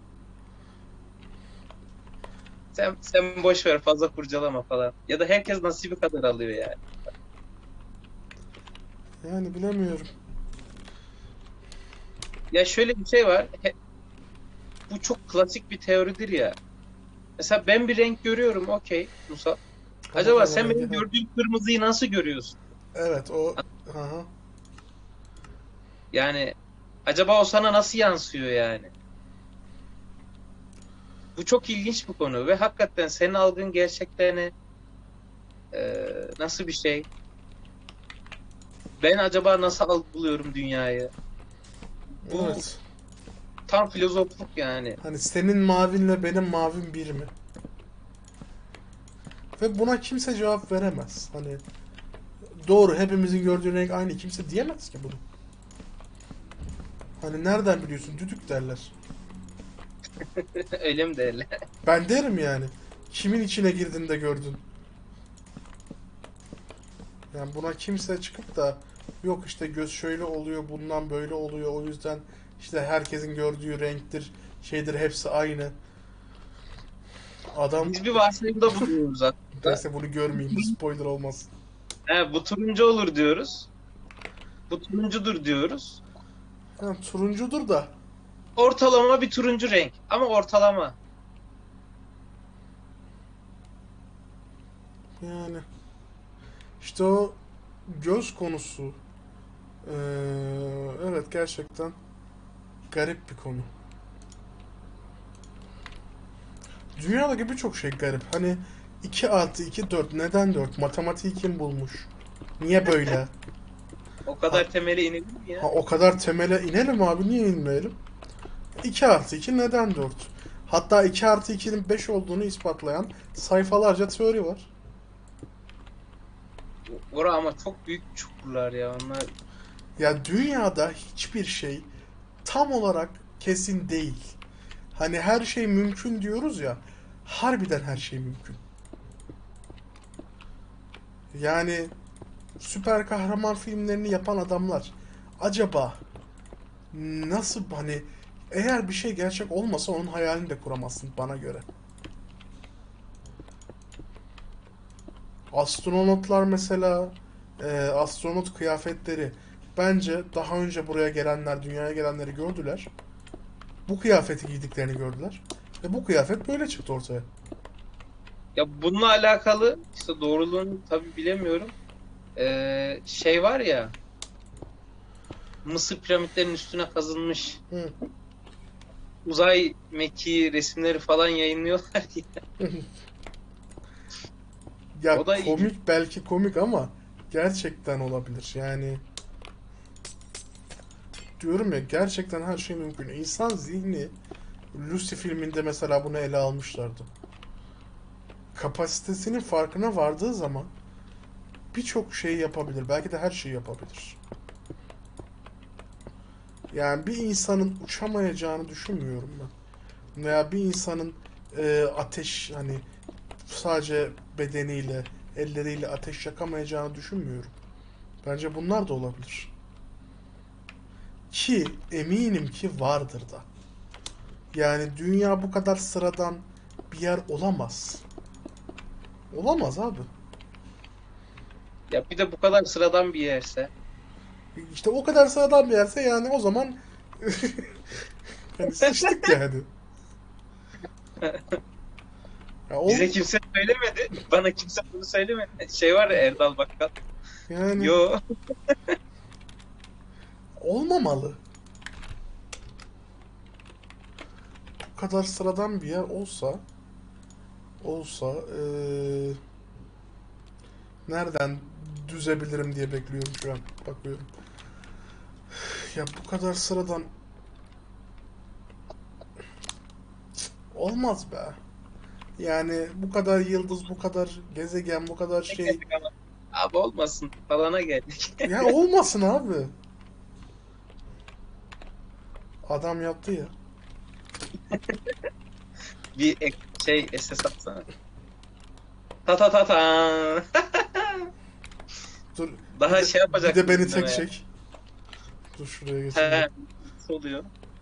Sen boş ver fazla kurcalama falan. Ya da herkes nasibi kadar alıyor yani.
Yani bilemiyorum.
Ya şöyle bir şey var. Bu çok klasik bir teoridir ya. Mesela ben bir renk görüyorum, okey Musa.
Ama
Acaba sen
kahverengi
benim
ha.
gördüğüm kırmızıyı nasıl görüyorsun?
Evet o, aha.
Yani acaba o sana nasıl yansıyor yani? Bu çok ilginç bir konu ve hakikaten senin algın gerçekten nasıl bir şey? Ben acaba nasıl algılıyorum dünyayı? Bu
Evet.
tam filozofluk yani.
Hani senin mavinle benim mavim bir mi? Ve buna kimse cevap veremez. Hani doğru, hepimizin gördüğü renk aynı, kimse diyemez ki bunu. Hani nereden biliyorsun, düdük derler.
Öyle mi derler?
Ben derim yani. Kimin içine girdin de gördün. Yani buna kimse çıkıp da yok işte göz şöyle oluyor, bundan böyle oluyor, o yüzden işte herkesin gördüğü renktir, şeydir, hepsi aynı. Adam
Biz bir varsayımda bulunuyoruz aslında.
derse bunu görmeyeyim, bu spoiler olmaz.
Bu turuncu olur diyoruz. Bu turuncudur diyoruz.
Yani turuncudur da
Ortalama bir turuncu renk. Ama ortalama.
yani işte o göz konusu eee, evet gerçekten garip bir konu. Dünyadaki birçok şey garip. Hani 2 artı 2 4. Neden 4? Matematiği kim bulmuş? Niye böyle?
O
Ha,
kadar temele inilir mi
ha
ya?
o kadar temele inelim abi, niye inmeyelim? 2 artı 2 neden 4? Hatta 2 artı 2'nin 5 olduğunu ispatlayan sayfalarca teori var.
Ora ama çok büyük çukurlar ya onlar.
Ya dünyada hiçbir şey tam olarak kesin değil. Hani her şey mümkün diyoruz ya. Harbiden her şey mümkün. Yani süper kahraman filmlerini yapan adamlar acaba nasıl, hani eğer bir şey gerçek olmasa onun hayalini de kuramazsın bana göre. Astronotlar mesela, astronot kıyafetleri, bence daha önce buraya gelenler, dünyaya gelenleri gördüler. Bu kıyafeti giydiklerini gördüler. Ve bu kıyafet böyle çıktı ortaya.
Ya bununla alakalı işte doğruluğunu tabii bilemiyorum. Şey var ya, Mısır piramitlerinin üstüne kazılmış
Hı.
uzay mekiği resimleri falan yayınlıyorlar ya.
Ya
O da ilginç.
komik, belki komik ama gerçekten olabilir. Yani diyorum ya, gerçekten her şey mümkün. İnsan zihni, Lucy filminde mesela bunu ele almışlardı. Kapasitesinin farkına vardığı zaman birçok şey yapabilir. Belki de her şeyi yapabilir. Yani bir insanın uçamayacağını düşünmüyorum ben. Veya bir insanın ateş, hani sadece bedeniyle, elleriyle ateş yakamayacağını düşünmüyorum. Bence bunlar da olabilir. Ki eminim ki vardır da. Yani dünya bu kadar sıradan bir yer olamaz. Olamaz abi.
Ya bir de bu kadar sıradan bir yerse.
İşte o kadar sıradan bir yerse yani o zaman hani sıçtık yani. Ya
Bize kimse söylemedi. Bana kimse bunu söylemedi. Şey var ya, Erdal Bakkal.
yani
Yo.
olmamalı. Bu kadar sıradan bir yer olsa nereden düzebilirim diye bekliyorum şu an. Bakıyorum. Ya bu kadar sıradan olmaz be. Yani bu kadar yıldız, bu kadar gezegen, bu kadar
Ne
şey.
geldik ama. Abi olmasın falana geldik.
Ya olmasın abi. Adam yaptı ya.
Bir şey SS atsana. Ta ta ta ta.
Dur
Daha şey
bir de
yapacaktım
beni tek
dinlemeye.
çek. Dur şuraya geçeyim de.
He, nasıl oluyor?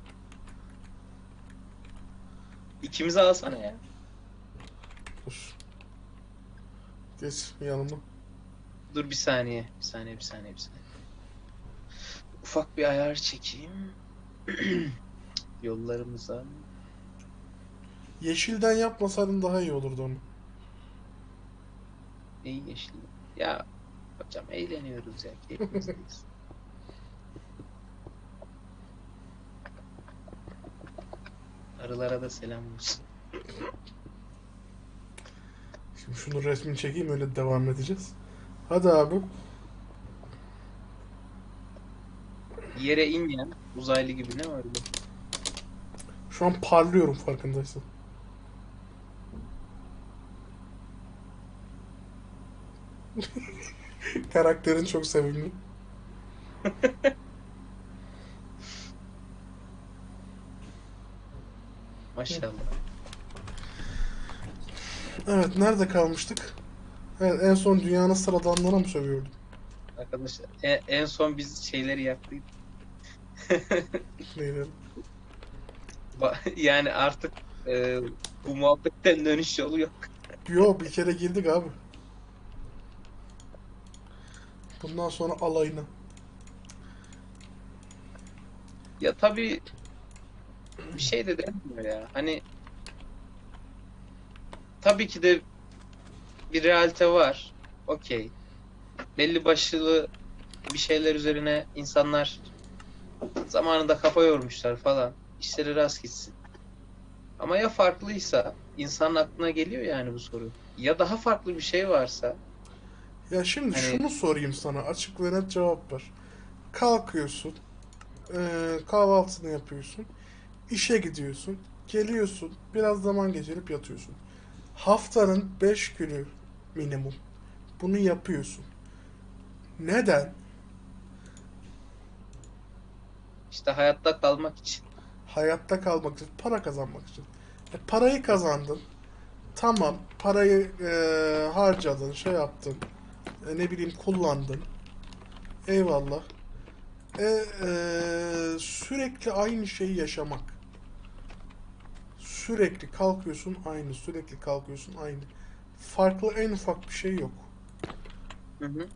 İkimizi alsana ya.
Dur. Geç yanıma.
Dur bir saniye. Bir saniye, bir saniye, bir saniye. Ufak bir ayar çekeyim. Yollarımıza.
Yeşilden yapmasaydın daha iyi olurdu onu.
İyi yeşil. Ya hocam eğleniyoruz ya. Keyfimizdeyiz. Arılara da selam olsun.
Şimdi şunu resmini çekeyim öyle devam edeceğiz. Hadi abi.
Yere inmeyen uzaylı gibi, ne öyle?
Şu an parlıyorum farkındaysan. Karakterin çok sevimli.
Maşallah.
Evet nerede kalmıştık? Evet en son dünyanın sıradanlığına mı sövüyordum?
Arkadaşlar en son biz şeyleri yaptık.
Neydi?
Yani artık e, bu muhabbetten dönüş yolu yok.
Yo bir kere girdik abi. Bundan sonra alayına.
Ya tabii bir şey de demiyor ya. Hani tabii ki de bir realite var. Okey. Belli başlı bir şeyler üzerine insanlar zamanında kafa yormuşlar falan. İşleri rast gitsin. Ama ya farklıysa, insanın aklına geliyor yani bu soru. Ya daha farklı bir şey varsa,
Ya şimdi
hani
şunu sorayım sana açık ve net cevap ver. Kalkıyorsun, kahvaltını yapıyorsun, işe gidiyorsun, geliyorsun, biraz zaman geçirip yatıyorsun. Haftanın 5 günü minimum. Bunu yapıyorsun. Neden?
işte hayatta kalmak için.
Hayatta kalmak için, para kazanmak için. Parayı kazandın. Tamam, parayı harcadın, şey yaptın. Ne bileyim kullandın. Eyvallah. Sürekli aynı şeyi yaşamak. Sürekli kalkıyorsun aynı, sürekli kalkıyorsun aynı. Farklı en ufak bir şey yok.
Hı hı.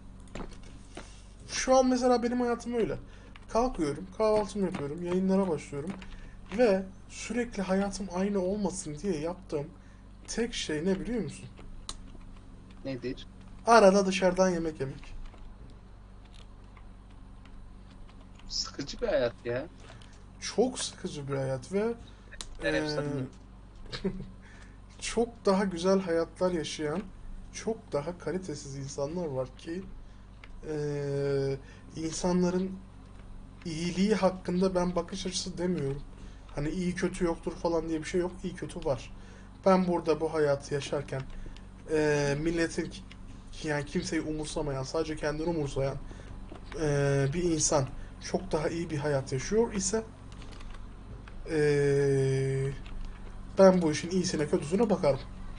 Şu an mesela benim hayatım öyle. Kalkıyorum, kahvaltımı yapıyorum, yayınlara başlıyorum ve sürekli hayatım aynı olmasın diye yaptığım tek şey ne biliyor musun?
Nedir?
Arada dışarıdan yemek yemek.
Sıkıcı bir hayat ya.
Çok sıkıcı bir hayat ve
Der hep
eee,
samimi.
çok daha güzel hayatlar yaşayan, çok daha kalitesiz insanlar var ki insanların iyiliği hakkında ben bakış açısı demiyorum. Hani iyi kötü yoktur falan diye bir şey yok. İyi kötü var. Ben burada bu hayatı yaşarken milletin yani kimseyi umursamayan, sadece kendini umursayan bir insan çok daha iyi bir hayat yaşıyor ise eee, ben bu işin iyisine kötüsüne bakarım.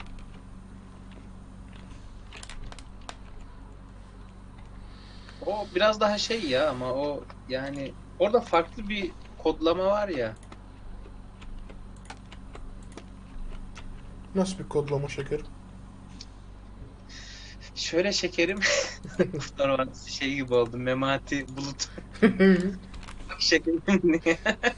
O biraz daha şey ya, ama o yani orada farklı bir kodlama var ya.
Nasıl bir kodlama şekerim?
Şöyle şekerim Kurtlar Vadisi şey gibi oldu. Memati Bulut şekerim diye.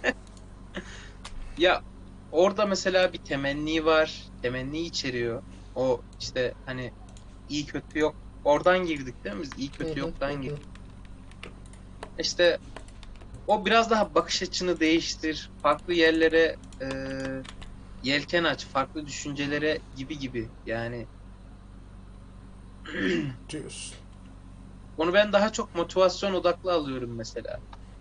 Ya orada mesela bir temenni var. Temenni içeriyor. O işte hani iyi kötü yok. Oradan girdik değil mi biz? İyi kötü yoktan girdik. İşte o biraz daha bakış açını değiştir. Farklı yerlere yelken aç. Farklı düşüncelere gibi gibi. Yani
Diyorsun.
onu ben daha çok motivasyon odaklı alıyorum mesela.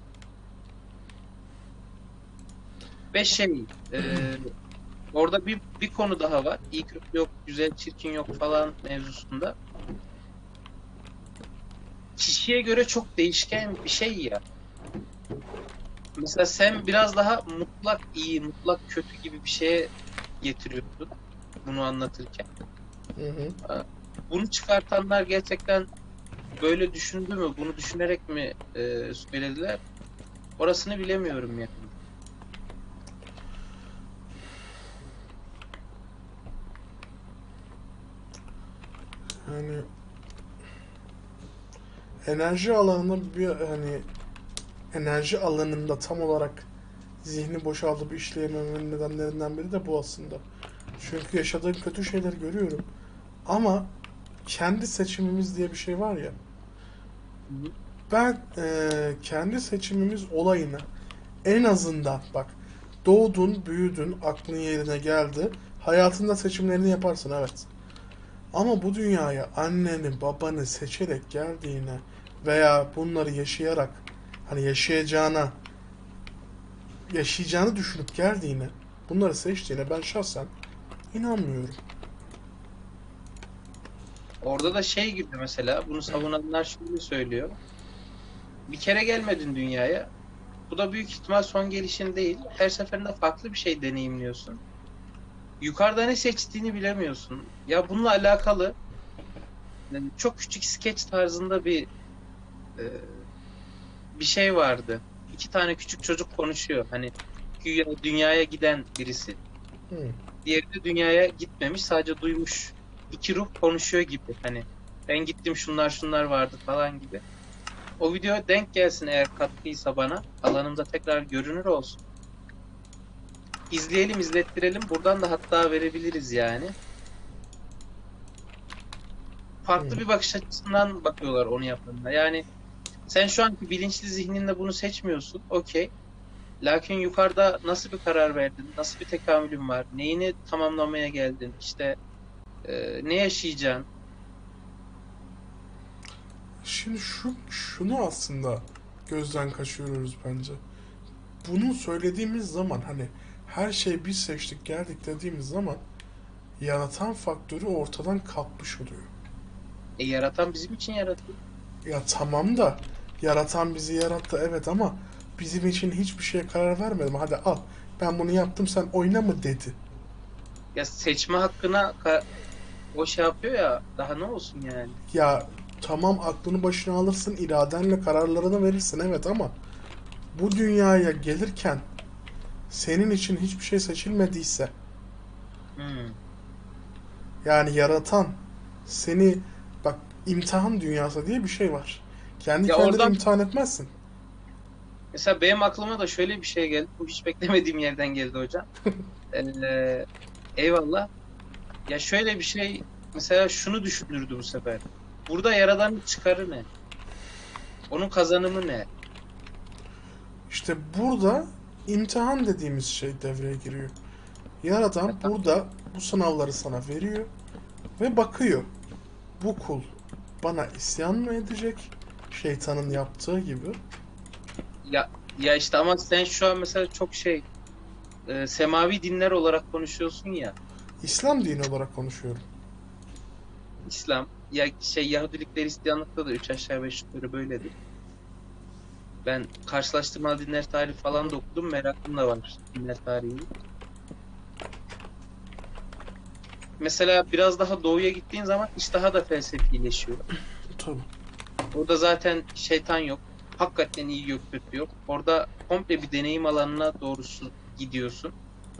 Ve şey orada bir konu daha var. İyi kötü yok, güzel çirkin yok falan mevzusunda. Kişiye göre çok değişken bir şey ya. Mesela sen biraz daha mutlak iyi, mutlak kötü gibi bir şeye getiriyordun bunu anlatırken.
Hı hı.
Ha, bunu çıkartanlar gerçekten böyle düşündü mü, bunu düşünerek mi söylediler? Orasını bilemiyorum yani.
Yani enerji alanında bir hani enerji alanında tam olarak zihni boşaltıp işleyememenin nedenlerinden biri de bu aslında. Çünkü yaşadığım kötü şeyleri görüyorum. Ama kendi seçimimiz diye bir şey var ya.
Hı hı.
Ben kendi seçimimiz olayını en azından bak doğdun, büyüdün, aklın yerine geldi. Hayatında seçimlerini yaparsın evet. Ama bu dünyaya anneni, babanı seçerek geldiğine veya bunları yaşayarak hani yaşayacağını düşünüp geldiğine, bunları seçtiğine ben şahsen inanmıyorum.
Orada da şey gibi mesela bunu savunanlar şöyle söylüyor. Bir kere gelmedin dünyaya. Bu da büyük ihtimal son gelişin değil. Her seferinde farklı bir şey deneyimliyorsun. Yukarıda ne seçtiğini bilemiyorsun. Ya bununla alakalı yani çok küçük skeç tarzında e, bir şey vardı. İki tane küçük çocuk konuşuyor. Hani güya dünyaya giden birisi.
Hmm.
Diğeri de dünyaya gitmemiş, sadece duymuş. İki ruh konuşuyor gibi. Hani ben gittim şunlar şunlar vardı falan gibi. O video denk gelsin eğer katkıysa bana. Alanımda tekrar görünür olsun. İzleyelim, izlettirelim. Buradan da hatta verebiliriz yani. Farklı
Hmm.
bir bakış açısından bakıyorlar onu yapanlar. Yani sen şu anki bilinçli zihninle bunu seçmiyorsun. Okey. Lakin yukarıda nasıl bir karar verdin? Nasıl bir tekamülün var? Neyini tamamlamaya geldin? İşte ne yaşayacaksın?
Şimdi şunu aslında gözden kaçırıyoruz bence. Bunu söylediğimiz zaman hani her şeyi biz seçtik geldik dediğimiz zaman yaratan faktörü ortadan kalkmış oluyor.
Yaratan bizim için yaratıyor.
Ya tamam da yaratan bizi yarattı evet ama bizim için hiçbir şeye karar vermedi mi? Hadi al ben bunu yaptım sen oyna mı dedi.
Ya seçme hakkına o şey yapıyor ya daha ne olsun yani?
Ya tamam aklını başına alırsın iradenle kararlarını verirsin evet ama bu dünyaya gelirken senin için hiçbir şey seçilmediyse
Hmm.
yani yaratan seni bak imtihan dünyası diye bir şey var. Kendi
Ya
kendini
oradan
imtihan etmezsin.
mesela benim aklıma da şöyle bir şey geldi. Bu hiç beklemediğim yerden geldi hocam. Ee, eyvallah. Ya şöyle bir şey mesela şunu düşünürdü bu sefer. Burada yaradanın çıkarı ne? Onun kazanımı ne?
İşte burada imtihan dediğimiz şey devreye giriyor.
Ya,
Yaradan burada bu sınavları sana veriyor ve bakıyor. Bu kul bana isyan mı edecek? Şeytanın yaptığı gibi.
ya işte ama sen şu an mesela çok semavi dinler olarak konuşuyorsun ya.
İslam dini olarak konuşuyorum.
İslam ya Yahudilikte Hristiyanlıkta da üç aşağı beş yukarı böyledir. Ben karşılaştırmalı dinler tarihi
Hı
falan
hı.
da okudum. Merakım da var dinler tarihini. Mesela biraz daha doğuya gittiğin zaman iş daha da felsefileşiyor.
Tabii.
Orada zaten şeytan yok. Hakikaten iyi yok kötü yok. Orada komple bir deneyim alanına doğrusu gidiyorsun.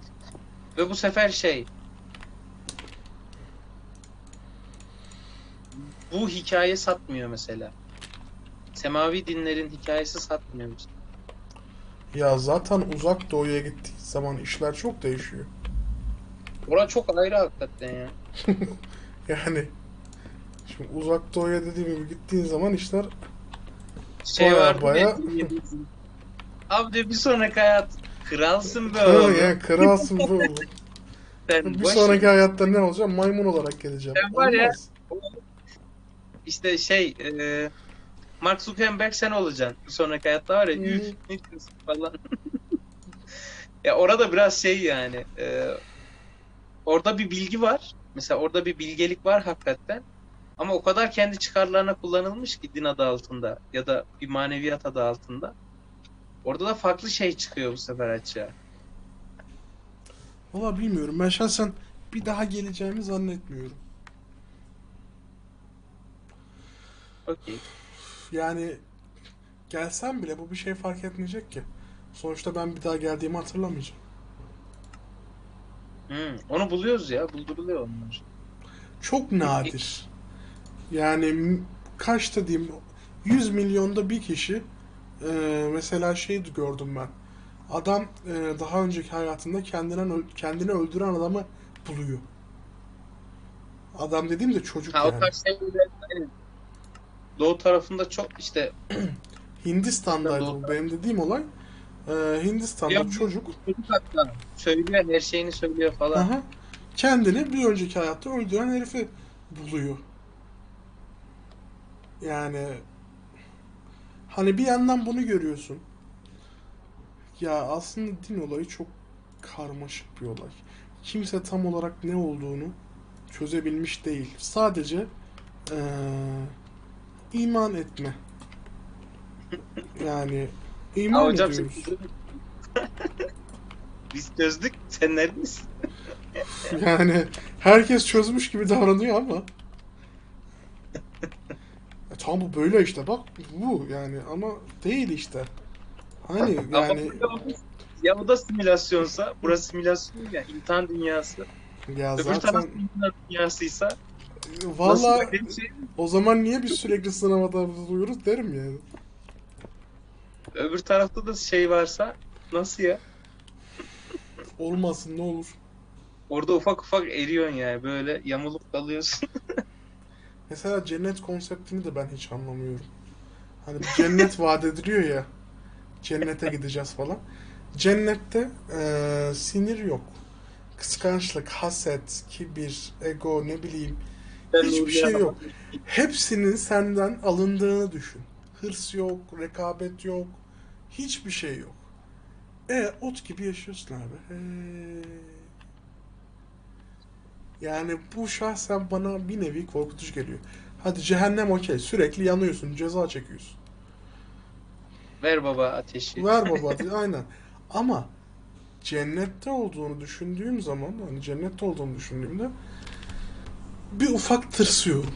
Ve bu sefer bu hikaye satmıyor mesela. Semavi dinlerin hikayesi satmıyor mesela.
Ya zaten uzak doğuya gittiği zaman işler çok değişiyor.
Orası çok ayrı hakikaten ya.
Yani şimdi uzak doğuya dediğim gibi gittiğin zaman işler
Şey
baya
vardı ya
baya
dinlediğimiz. Abi de bir sonraki hayat kralsın be oğlum.
yani kralsın be oğlum.
Sen
Bir
boş ver.
sonraki hayatta ne olacağım? Maymun olarak geleceğim.
Sen var ya
Olmaz.
işte Mark Zuckerberg sen olacaksın. Bir sonraki hayatta var ya üf
Hmm.
ne diyorsun falan. Ya orada biraz şey yani orada bir bilgi var. Mesela orada bir bilgelik var hakikaten. Ama o kadar kendi çıkarlarına kullanılmış ki din adı altında ya da bir maneviyat adı altında. Orada da farklı şey çıkıyor bu sefer açığa.
Valla bilmiyorum. Ben şahsen bir daha geleceğimi zannetmiyorum.
Okey.
Yani gelsem bile bu bir şey fark etmeyecek ki. Sonuçta ben bir daha geldiğimi hatırlamayacağım.
Onu buluyoruz ya. Bulduruluyor onlar.
Çok nadir. Yani kaçta diyeyim 100 milyonda bir kişi mesela şey gördüm ben. Adam daha önceki hayatında kendini öldüren adamı buluyor. Adam dediğim de çocuk
Ha o
yani.
tarz şeyler aynen. Doğu tarafında çok işte
Hindistan'daydı
Doğu
bu
tarafında.
benim dediğim olay. Hindistan'da çocuk
Çocuk hatta söylüyor her şeyini söylüyor falan.
aha, kendini bir önceki hayatta öldüren herifi buluyor. Yani hani bir yandan bunu görüyorsun. Ya aslında din olayı çok karmaşık bir olay. Kimse tam olarak ne olduğunu çözebilmiş değil. Sadece eee, iman etme. Yani
Ha
iman
hocam sen
ediyoruz.
biz çözdük. Sen neredesin?
Yani herkes çözmüş gibi davranıyor ama tam bu böyle işte bak bu yani ama değil işte. Hani
Ama
yani
ya bu da simülasyonsa, burası simülasyon ya, imtihan dünyası.
ya
Öbür taraf
zaten
imtihan dünyasıysa nasıl
valla
öyle bir şey mi?
o zaman niye biz sürekli sınava duyuyoruz derim yani.
Öbür tarafta da şey varsa nasıl ya?
Olmasın ne olur.
Orada ufak ufak eriyorsun yani böyle yamulup kalıyorsun.
Mesela cennet konseptini de ben hiç anlamıyorum. Hani bir cennet vaat ediliyor ya. Cennete gideceğiz falan. Cennette sinir yok. Kıskançlık, haset, kibir, ego ne bileyim.
Ben
Hiçbir
Nuriye
şey yok.
Hanım'a
Hepsinin senden alındığını düşün. Hırs yok, rekabet yok. Hiçbir şey yok. Ot gibi yaşıyorsun abi. Yani bu şahsen bana bir nevi korkutucu geliyor. Hadi cehennem okey. Sürekli yanıyorsun. Ceza çekiyorsun.
ver baba ateşi.
Ver baba hadi aynen. Ama cennette olduğunu düşündüğüm zaman hani cennette olduğunu düşündüğümde bir ufak tırsıyorum.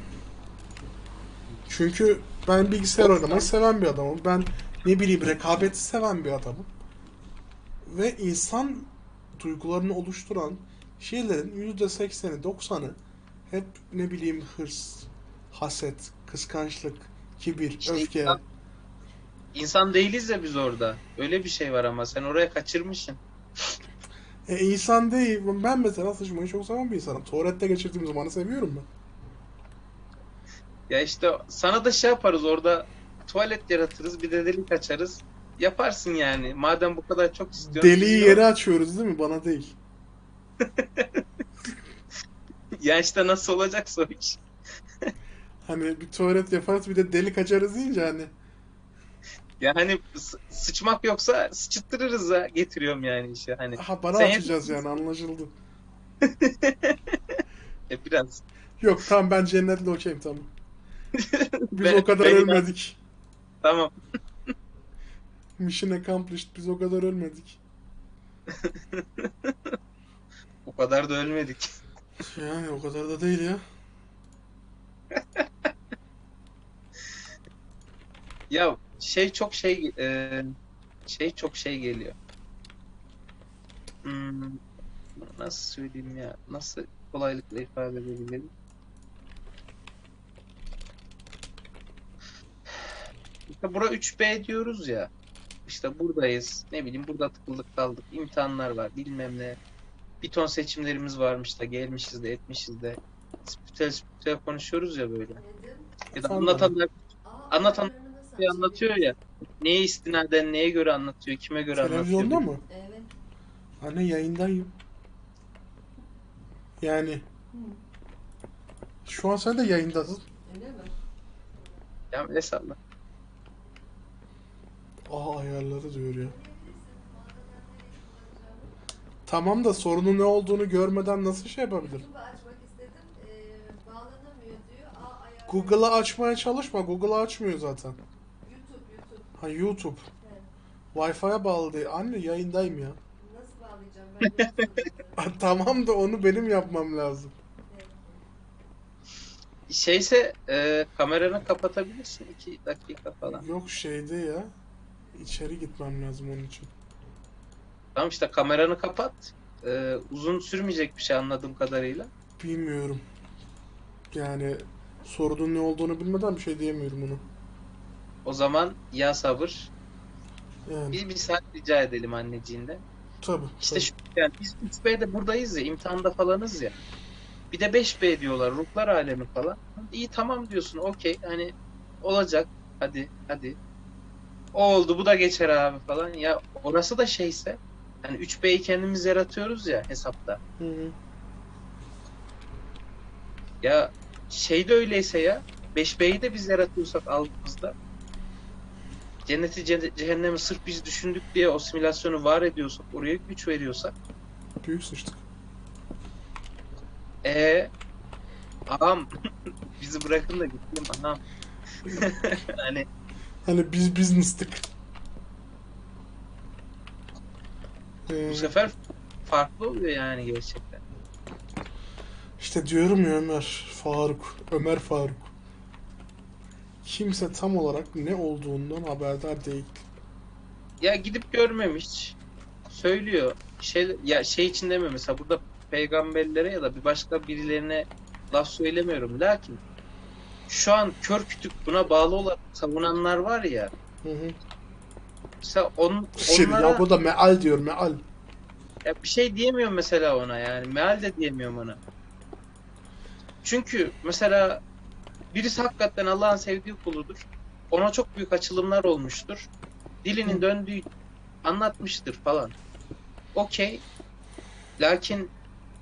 Çünkü ben bilgisayar oynamayı
Olsan
seven bir adamım. Ben ne bileyim rekabeti seven bir adamım. Ve insan duygularını oluşturan şeylerin %80'i 90'ı hep ne bileyim hırs, haset, kıskançlık, kibir,
işte
öfke.
insan değiliz ya biz orada. Öyle bir şey var ama sen oraya kaçırmışsın.
İnsan değil. Ben mesela sıçmayı çok seven bir insanım. Tuvalette geçirdiğim zamanı seviyorum ben.
Ya işte sana da şey yaparız orada tuvalet yaratırız bir de delik açarız. Yaparsın yani. Madem bu kadar çok istiyorsun
Deliği
biliyorum.
yere açıyoruz değil mi? Bana değil.
Ya işte nasıl olacaksa o iş.
Hani bir tuvalet yaparız bir de delik açarız deyince hani.
Ya hani sıçmak yoksa sıçıttırırız da getiriyorum yani işe hani.
Aha bana
Sen yeter.
açacağız yani anlaşıldı.
Biraz.
Yok tamam ben cennetle okeyim tamam. Biz o
Ben,
kadar
ben inan
ölmedik.
tamam.
Mission accomplished biz o kadar ölmedik.
O kadar da ölmedik.
Yani o kadar da değil ya.
Ya şey çok şey geliyor. Hmm, nasıl söyleyeyim ya? Nasıl kolaylıkla ifade edebilirim? İşte bura 3B diyoruz ya. İşte buradayız. Ne bileyim burada tıkıldık kaldık. İmtihanlar var bilmem ne. Bir ton seçimlerimiz varmış da gelmişiz de etmişiz de. Spitel spitel konuşuyoruz ya böyle. Ya da
Efendim?
anlatan bir anlatıyor ya. Neye istinaden neye göre anlatıyor, kime göre anlatıyor
Televizyonda
bilmem.
mı? Anne yayındayım. Yani şu an sen de yayındasın.
Ya mesela.
Aa ayarları diyor ya. Tamam da sorunun ne olduğunu görmeden nasıl şey yapabilirim? Google'ı açmaya çalışma. Google açmıyor zaten. Ha YouTube. Wi-Fi'ye bağlı değil. Anne yayındayım ya. Tamam da onu benim yapmam lazım.
Şeyse kameranı kapatabilirsin 2 dakika falan.
Yok şeyde ya. İçeri gitmem lazım onun için.
Tamam işte kameranı kapat. Uzun sürmeyecek bir şey anladığım kadarıyla.
Bilmiyorum. Yani sorunun ne olduğunu bilmeden bir şey diyemiyorum onu.
O zaman ya sabır.
Yani
Bir saat rica edelim anneciğinden.
tabii
İşte
tabii.
şu yani biz 3B'de buradayız ya imtihanda falanız ya. Bir de 5B diyorlar ruhlar alemi falan. İyi tamam diyorsun okey hani olacak hadi. O oldu bu da geçer abi falan. Ya orası da şeyse hani 3B'yi kendimiz yaratıyoruz ya hesapta.
Hı hı.
Ya şey de öyleyse ya 5B'yi de biz yaratıyorsak aldığımızda cenneti cehennemi sırf biz düşündük diye o simülasyonu var ediyorsak oraya güç veriyorsak
Büyük sıçtık.
e ağam bizi bırakın da gidelim ağam. Hani
Hani biz business'tık.
bu
Ee,
sefer farklı oluyor yani gerçekten.
işte diyorum ya Ömer Faruk. Kimse tam olarak ne olduğundan haberdar değil.
Ya gidip görmemiş. Söylüyor. Şey, ya şey için demiyor mesela burada peygamberlere ya da bir başka birilerine laf söylemiyorum. Lakin şu an kör kütük buna bağlı olarak savunanlar var ya.
Hı hı.
Mesela
Ya
onlara
bu da meal diyor meal.
ya bir şey diyemiyorum mesela ona yani. Meal de diyemiyorum ona. Çünkü mesela birisi hakikaten Allah'ın sevdiği kuludur. Ona çok büyük açılımlar olmuştur.
Hı.
Dilinin döndüğü anlatmıştır falan. Okey. Lakin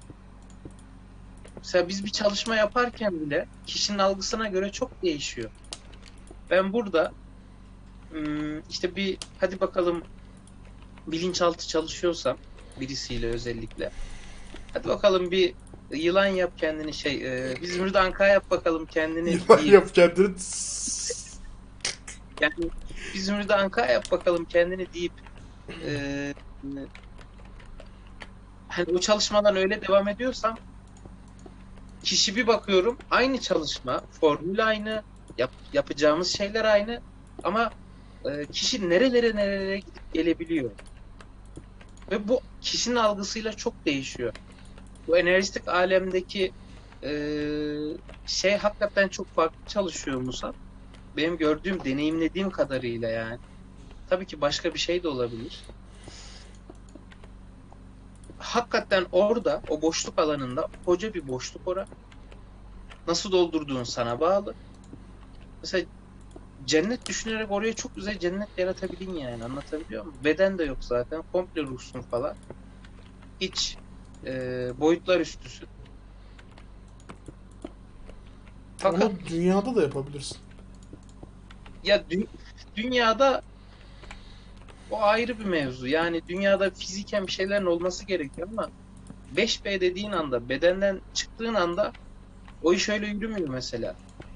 mesela biz bir çalışma yaparken bile kişinin algısına göre çok değişiyor. Ben burada işte bir hadi bakalım bilinçaltı çalışıyorsam birisiyle özellikle hadi bakalım bir yılan yap kendini bir zümrüt anka yap bakalım kendini
Yılan
deyip
yap kendini.
yani bir zümrüt anka yap bakalım kendini deyip e, hani o çalışmadan öyle devam ediyorsam kişi bir bakıyorum aynı çalışma formül aynı yapacağımız şeyler aynı ama kişi nerelere gidip gelebiliyor. Ve bu kişinin algısıyla çok değişiyor. Bu enerjistik alemdeki e, şey hakikaten çok farklı çalışıyor Musab. Benim gördüğüm, deneyimlediğim kadarıyla yani. Tabii ki başka bir şey de olabilir. Hakikaten orada, o boşluk alanında koca bir boşluk ora. Nasıl doldurduğun sana bağlı. Mesela cennet düşünerek oraya çok güzel cennet yaratabilin yani. Anlatabiliyor muyum? Beden de yok zaten. Komple ruhsun falan. Hiç boyutlar üstüsün. Fakat
Onu dünyada da yapabilirsin.
ya dünyada o ayrı bir mevzu. Yani dünyada fiziken bir şeylerin olması gerekiyor ama 5B dediğin anda bedenden çıktığın anda o iş öyle yürümüyor mesela.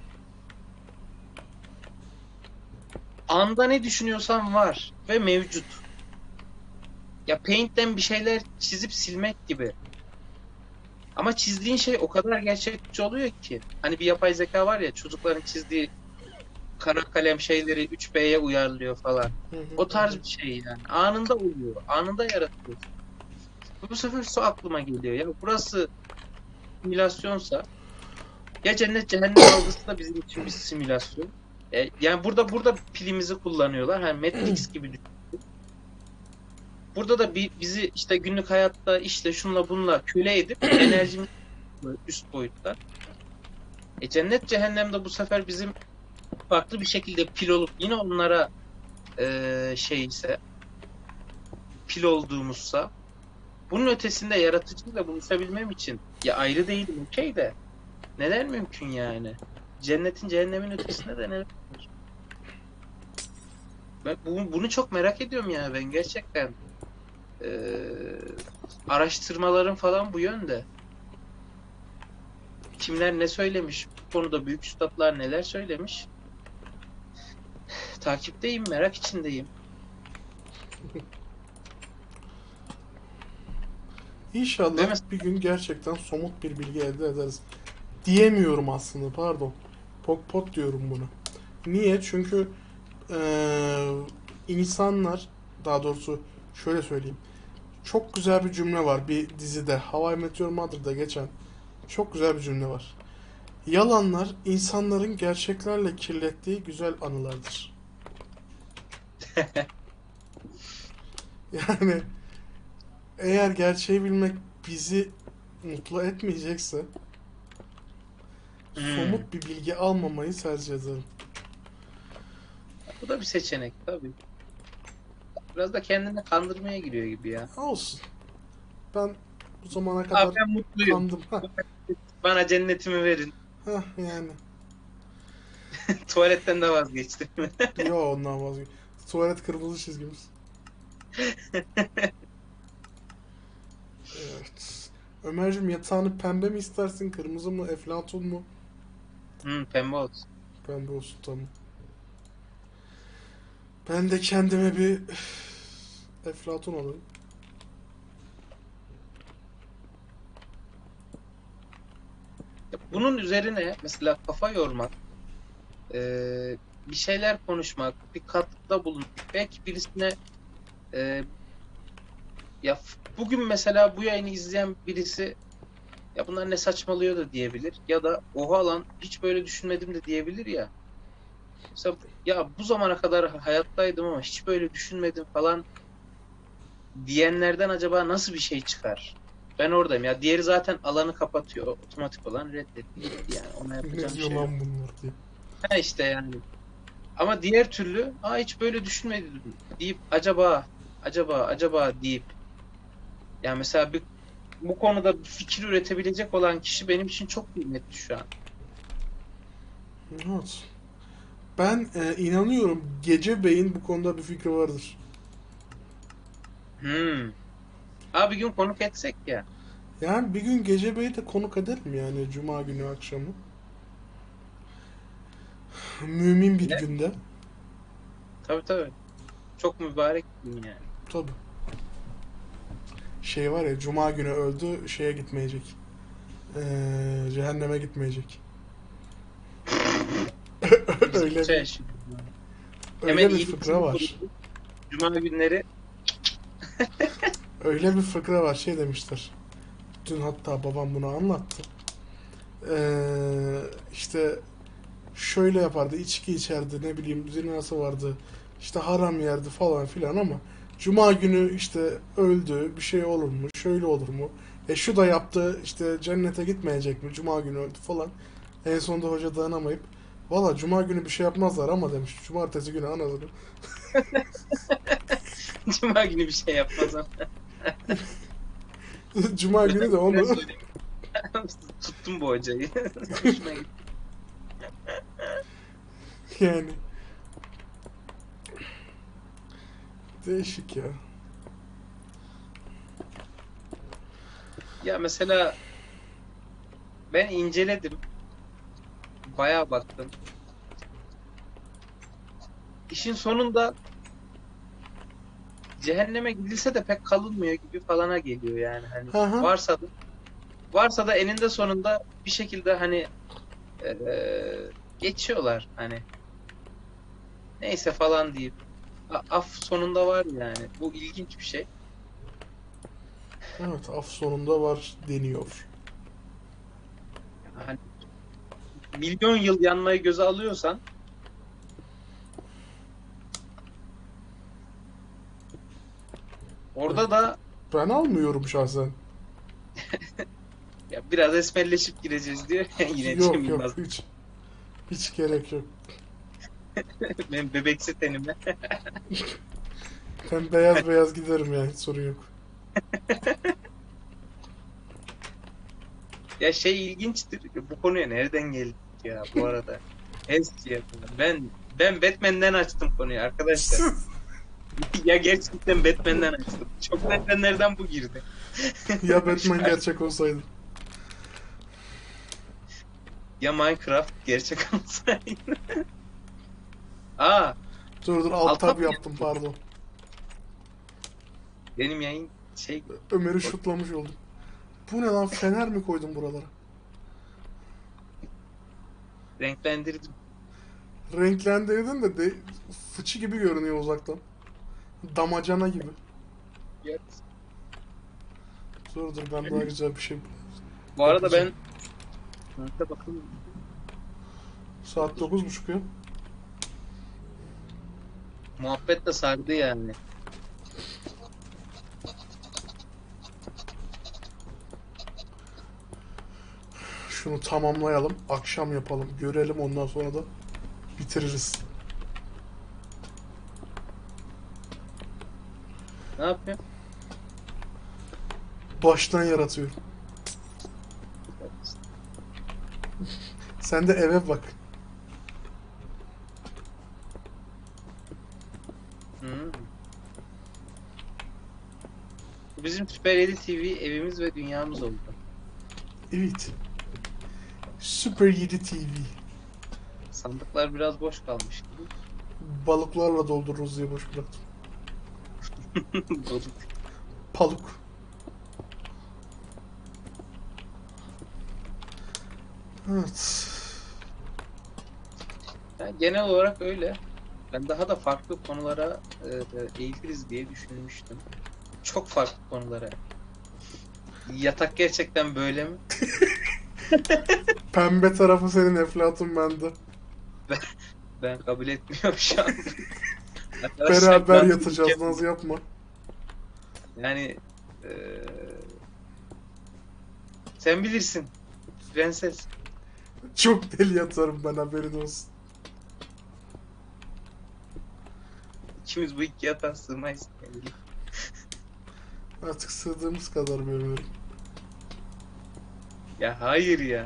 Anda ne düşünüyorsan var ve mevcut. Ya Paint'ten bir şeyler çizip silmek gibi. Ama çizdiğin şey o kadar gerçekçi oluyor ki. Hani bir yapay zeka var ya çocukların çizdiği kara kalem şeyleri 3B'ye uyarlıyor falan.
Hı hı
O
hı
tarz
hı.
bir şey yani. Anında oluyor. Anında yaratıyor. Bu sefer şu aklıma geliyor. Ya burası simülasyonsa ya cennet cehennem algısı da bizim için bir simülasyon. Yani burada pilimizi kullanıyorlar. Hani Matrix gibi düşün. Burada da bizi işte günlük hayatta işte şunla bunla köle edip enerjimizi üst boyutta. Cennet cehennemde bu sefer bizim farklı bir şekilde pil olup yine onlara şey ise pil olduğumuzsa bunun ötesinde yaratıcıyla buluşabilmem için ya ayrı değilim okey de neler mümkün yani? Cennetin cehennemin ötesinde de neler var? Ben bunu çok merak ediyorum yani ben gerçekten. Araştırmalarım falan bu yönde. Kimler ne söylemiş? Bu konuda büyük üstadlar neler söylemiş? Takipteyim, merak içindeyim. Ve
İnşallah
mesela,
bir gün gerçekten somut bir bilgi elde ederiz. Diyemiyorum aslında, pardon. Pokpot diyorum bunu. Niye? Çünkü insanlar, daha doğrusu şöyle söyleyeyim. Çok güzel bir cümle var bir dizide. How I Met Your Mother'da geçen. Çok güzel bir cümle var. Yalanlar insanların gerçeklerle kirlettiği güzel anılardır. Yani eğer gerçeği bilmek bizi mutlu etmeyecekse
hmm,
somut bir bilgi almamayı tercih ederim.
bu da bir seçenek tabii. Biraz da kendini kandırmaya giriyor gibi ya.
Olsun. Ben bu zamana
Abi
kadar
ben mutluyum.
kandım. Heh,
Bana cennetimi verin.
heh yani.
Tuvaletten de vazgeçtim.
Yo, ondan vazgeç. Tuvalet kırmızı çizgimiz. Evet. Ömerciğim, yatağını pembe mi istersin, kırmızı mı, eflatun mu?
Pembe olsun.
Pembe olsun, tamam. Ben de kendime bir eflatun alayım.
Bunun üzerine mesela kafa yormak, bir şeyler konuşmak, bir katkıda bulunmak, belki birisine e, bugün mesela bu yayını izleyen birisi ya bunlar ne saçmalıyor da diyebilir ya da oha lan hiç böyle düşünmedim de diyebilir ya. Mesela ya bu zamana kadar hayattaydım ama hiç böyle düşünmedim falan diyenlerden acaba nasıl bir şey çıkar? Ben oradayım ya. Diğeri zaten alanı kapatıyor. Otomatik olan reddetti gitti yani. Ona
Ne
yapacağım bir
diyor
şey yok.
lan bunlar diye.
Ha işte yani. Ama diğer türlü hiç böyle düşünmedim deyip acaba deyip yani mesela bu konuda bir fikir üretebilecek olan kişi benim için çok kıymetli şu an.
Evet. Ben inanıyorum Gece Bey'in bu konuda bir fikri vardır.
Hmm. Abi bir gün konuk etsek ya.
Yani bir gün Gece Bey'i de konuk ederim, yani Cuma günü akşamı. Mümin bir
Ne?
günde.
Tabii tabii. Çok mübarek bir gün yani.
Tabii. Şey var ya, Cuma günü öldü, şeye gitmeyecek. Cehenneme gitmeyecek.
Biz
Öyle
şey
bir
yaşıyoruz. Hemen
öyle bir fıkra
iyilikçilik
var.
oluyoruz. Cuma günleri
Öyle bir fıkra var, şey demişler. Dün hatta babam bunu anlattı. İşte şöyle yapardı, içki içerdi, ne bileyim zinası vardı, işte haram yerdi falan filan, ama Cuma günü işte öldü, bir şey olur mu, şöyle olur mu, şu da yaptı, işte cennete gitmeyecek mi, Cuma günü öldü falan. En sonunda hoca dayanamayıp, valla Cuma günü bir şey yapmazlar ama demiş, Cumartesi günü anasını.
Cuma günü bir şey yapmaz ama.
Cuma günü de
Özellikle
onu
söyleyeyim. Tuttum bu hocayı. Hoşuma gitti.
yani değişik ya.
Ya mesela ben inceledim. Bayağı baktım. İşin sonunda cehenneme gidilse de pek kalınmıyor gibi falana geliyor yani. Hani
Ha ha.
varsa da eninde sonunda bir şekilde hani geçiyorlar hani neyse falan deyip af sonunda var yani. Bu ilginç bir şey.
Evet, af sonunda var deniyor.
Hani milyon yıl yanmayı göze alıyorsan
Ben almıyorum şahsen.
Ya biraz esmerleşip gireceğiz diyor. Yine Cem
Yok yok,
Yılmaz.
hiç gerek yok.
Benim bebeksi tenime.
Ben beyaz beyaz giderim yani, hiç sorun yok.
Ya şey ilginçtir. Bu konuya nereden geldik ya bu arada? Es ya. Ben Batman'den açtım konuyu arkadaşlar. Ya gerçekten Batman'den açtım. Çok nedenlerden bu girdi.
Ya Batman
Şarkı-
gerçek olsaydı.
Ya Minecraft gerçek olsaydı. Aa,
Dur alt
Altan
tab
mı
yaptım,
yaptı?
pardon.
Benim yayın şey
Ömer'i şutlamış oldum. Bu ne lan, fener mi koydun buralara?
renklendirdim.
Renklendirdin de fıçı gibi görünüyor uzaktan. Damacana gibi.
Ya,
Dur ben daha güzel bir şey
bu arada
yapacağım.
ben Kanka bakın
Saat 9:30 ya.
muhabbet de sardı yani.
Şunu tamamlayalım. Akşam yapalım. Görelim, ondan sonra da bitiririz.
Ne yapıyor?
Baştan yaratıyorum. Sen de eve bak.
Hmm. Bu bizim Süper 7 TV evimiz ve dünyamız oldu.
Evet. Süper 7 TV.
Sandıklar biraz boş kalmış gibi.
Balıklarla doldururuz diye boş bıraktım.
Dolu.
Paluk. Evet.
Yani genel olarak öyle. Ben daha da farklı konulara eğiliriz diye düşünmüştüm. Çok farklı konulara. Yatak gerçekten böyle mi?
Pembe tarafı senin, Eflatun bende.
Ben kabul etmiyorum şu an. Arkadaşlar
Beraber
ben
yatacağız, naz yapma.
yani e, sen bilirsin. Prenses.
Çok deli yatarım ben, haberin olsun.
İkimiz bu iki yatağa sığmayız.
Artık sığdığımız kadar bölüyorum.
Ya hayır ya.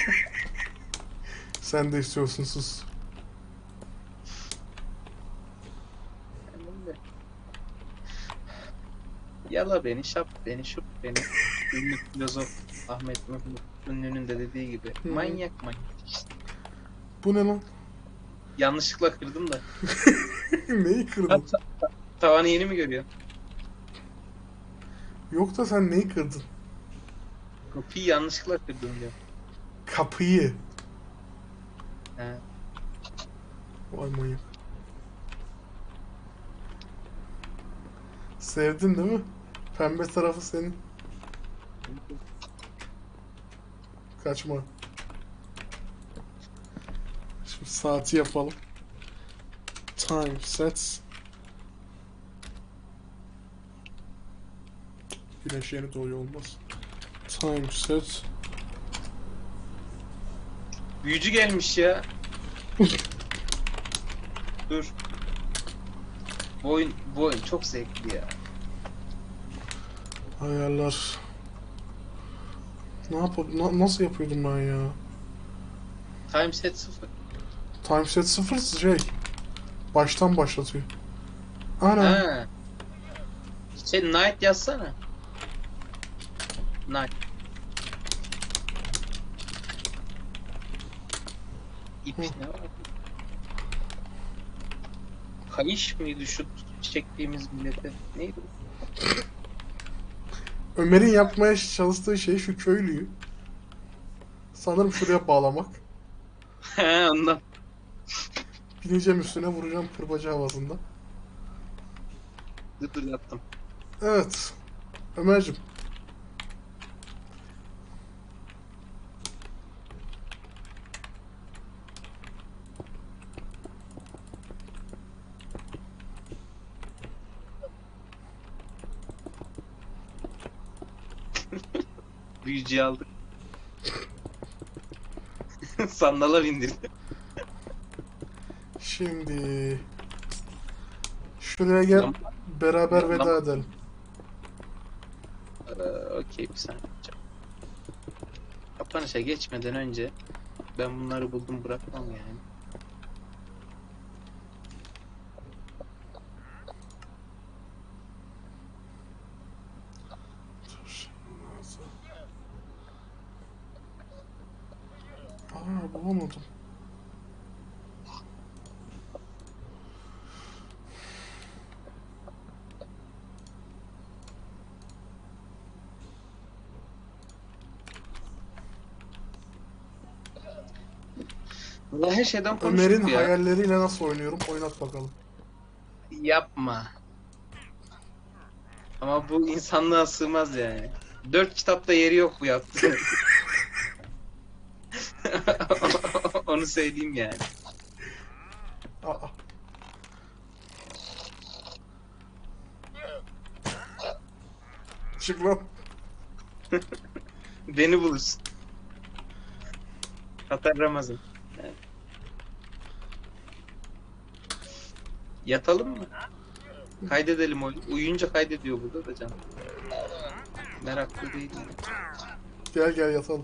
Sen de istiyorsun, sus.
Yani öyle. Yala beni, şap beni, şup beni. Ünlü filozof Ahmet Mehmet Ünlü'nün de dediği gibi.
Hı.
Manyak manyak işte.
Bu ne lan?
Yanlışlıkla kırdım da.
Neyi kırdın?
Tavanı yeni mi görüyor?
Yok da sen neyi kırdın?
Kapıyı yanlışlıkla kırdım diyor.
Kapıyı.
He.
Vay manyak. Sevdin değil mi? Pembe tarafı senin. Kaçma. Şimdi saati yapalım. Time sets. Güneş yeni doğuyor, olmaz. Time set.
Büyücü gelmiş ya. Dur. Bu oyun çok zevkli ya.
Ayarlar. Nasıl yapıyordum ben ya?
Time set 0.
Time set 0 şey. Baştan başlatıyor. Ana.
Ha. Şey night yazsana. Night. İp
Hı.
ne var? Kayış mıydı şu çektiğimiz millete? Neydi bu?
Ömer'in yapmaya çalıştığı şey şu köylüyü sanırım şuraya bağlamak.
He ondan.
Bineceğim üstüne, vuracağım kırbacı havasında.
Dur yaptım.
Evet. Ömer'cim.
Büyücüyü aldık. Sandala bindirdi.
Şimdi şuraya gel,
Ama,
beraber veda
ama
edelim.
okey, bir saniye. Kapanışa geçmeden önce ben bunları buldum bırakmam yani.
Bulamadım.
Vallahi her şeyden
Ömer'in
konuştuk ya.
hayalleriyle nasıl oynuyorum? Oynat bakalım.
Yapma. Ama bu insanlığa sığmaz yani. 4 kitapta yeri yok bu yaptığın. Onu söyleyeyim yani.
Aa, çık lan.
Beni bulursun. Tatar Ramazan. Yani. Yatalım mı? Kaydedelim oyunu. Uyuyunca kaydediyor burada da can. Meraklı değil.
Gel gel yatalım.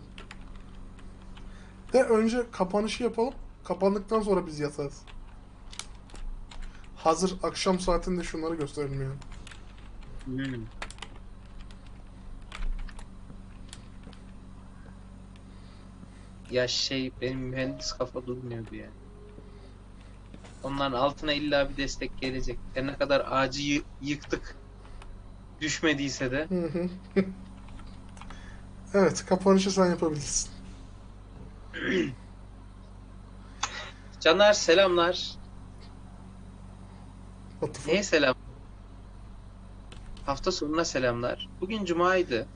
De önce kapanışı yapalım. Kapandıktan sonra biz yatarız. Hazır akşam saatinde şunları gösterelim yani.
Hmm. Ya benim mühendis kafa durmuyordu yani. Onların altına illa bir destek gelecek. Her ne kadar ağacı yıktık düşmediyse de.
Hı hı. Evet, kapanışı sen yapabilirsin.
Caner selamlar.
What the fuck?
Neye selam? Hafta sonuna selamlar. Bugün Cuma'ydı.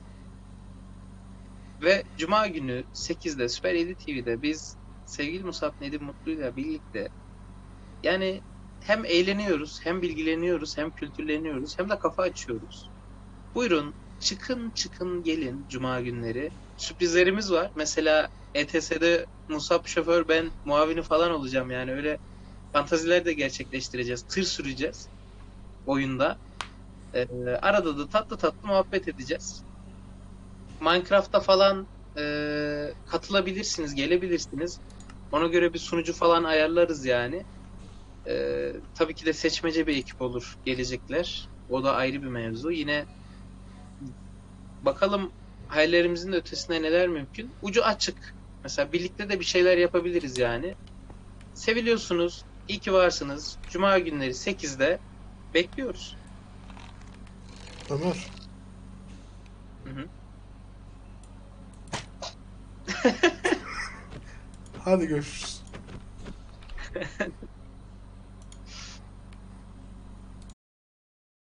Ve Cuma günü 8'de Süper 7 TV'de biz sevgili Musab Nedim Mutlu'yla birlikte yani hem eğleniyoruz, hem bilgileniyoruz, hem kültürleniyoruz, hem de kafa açıyoruz. Buyurun çıkın çıkın gelin Cuma günleri. Sürprizlerimiz var. Mesela ETS'de Musab şoför, ben muavini falan olacağım yani, öyle fantaziler de gerçekleştireceğiz. Tır süreceğiz oyunda. Arada da tatlı tatlı muhabbet edeceğiz. Minecraft'ta falan katılabilirsiniz, gelebilirsiniz. Ona göre bir sunucu falan ayarlarız yani. Tabii ki de seçmece bir ekip olur gelecekler. O da ayrı bir mevzu. Yine bakalım hayallerimizin de ötesinde neler mümkün. Ucu açık. Mesela birlikte de bir şeyler yapabiliriz yani. Seviliyorsunuz. İyi ki varsınız. Cuma günleri 8'de bekliyoruz.
Ömer,
Hı hı.
hadi görüşürüz.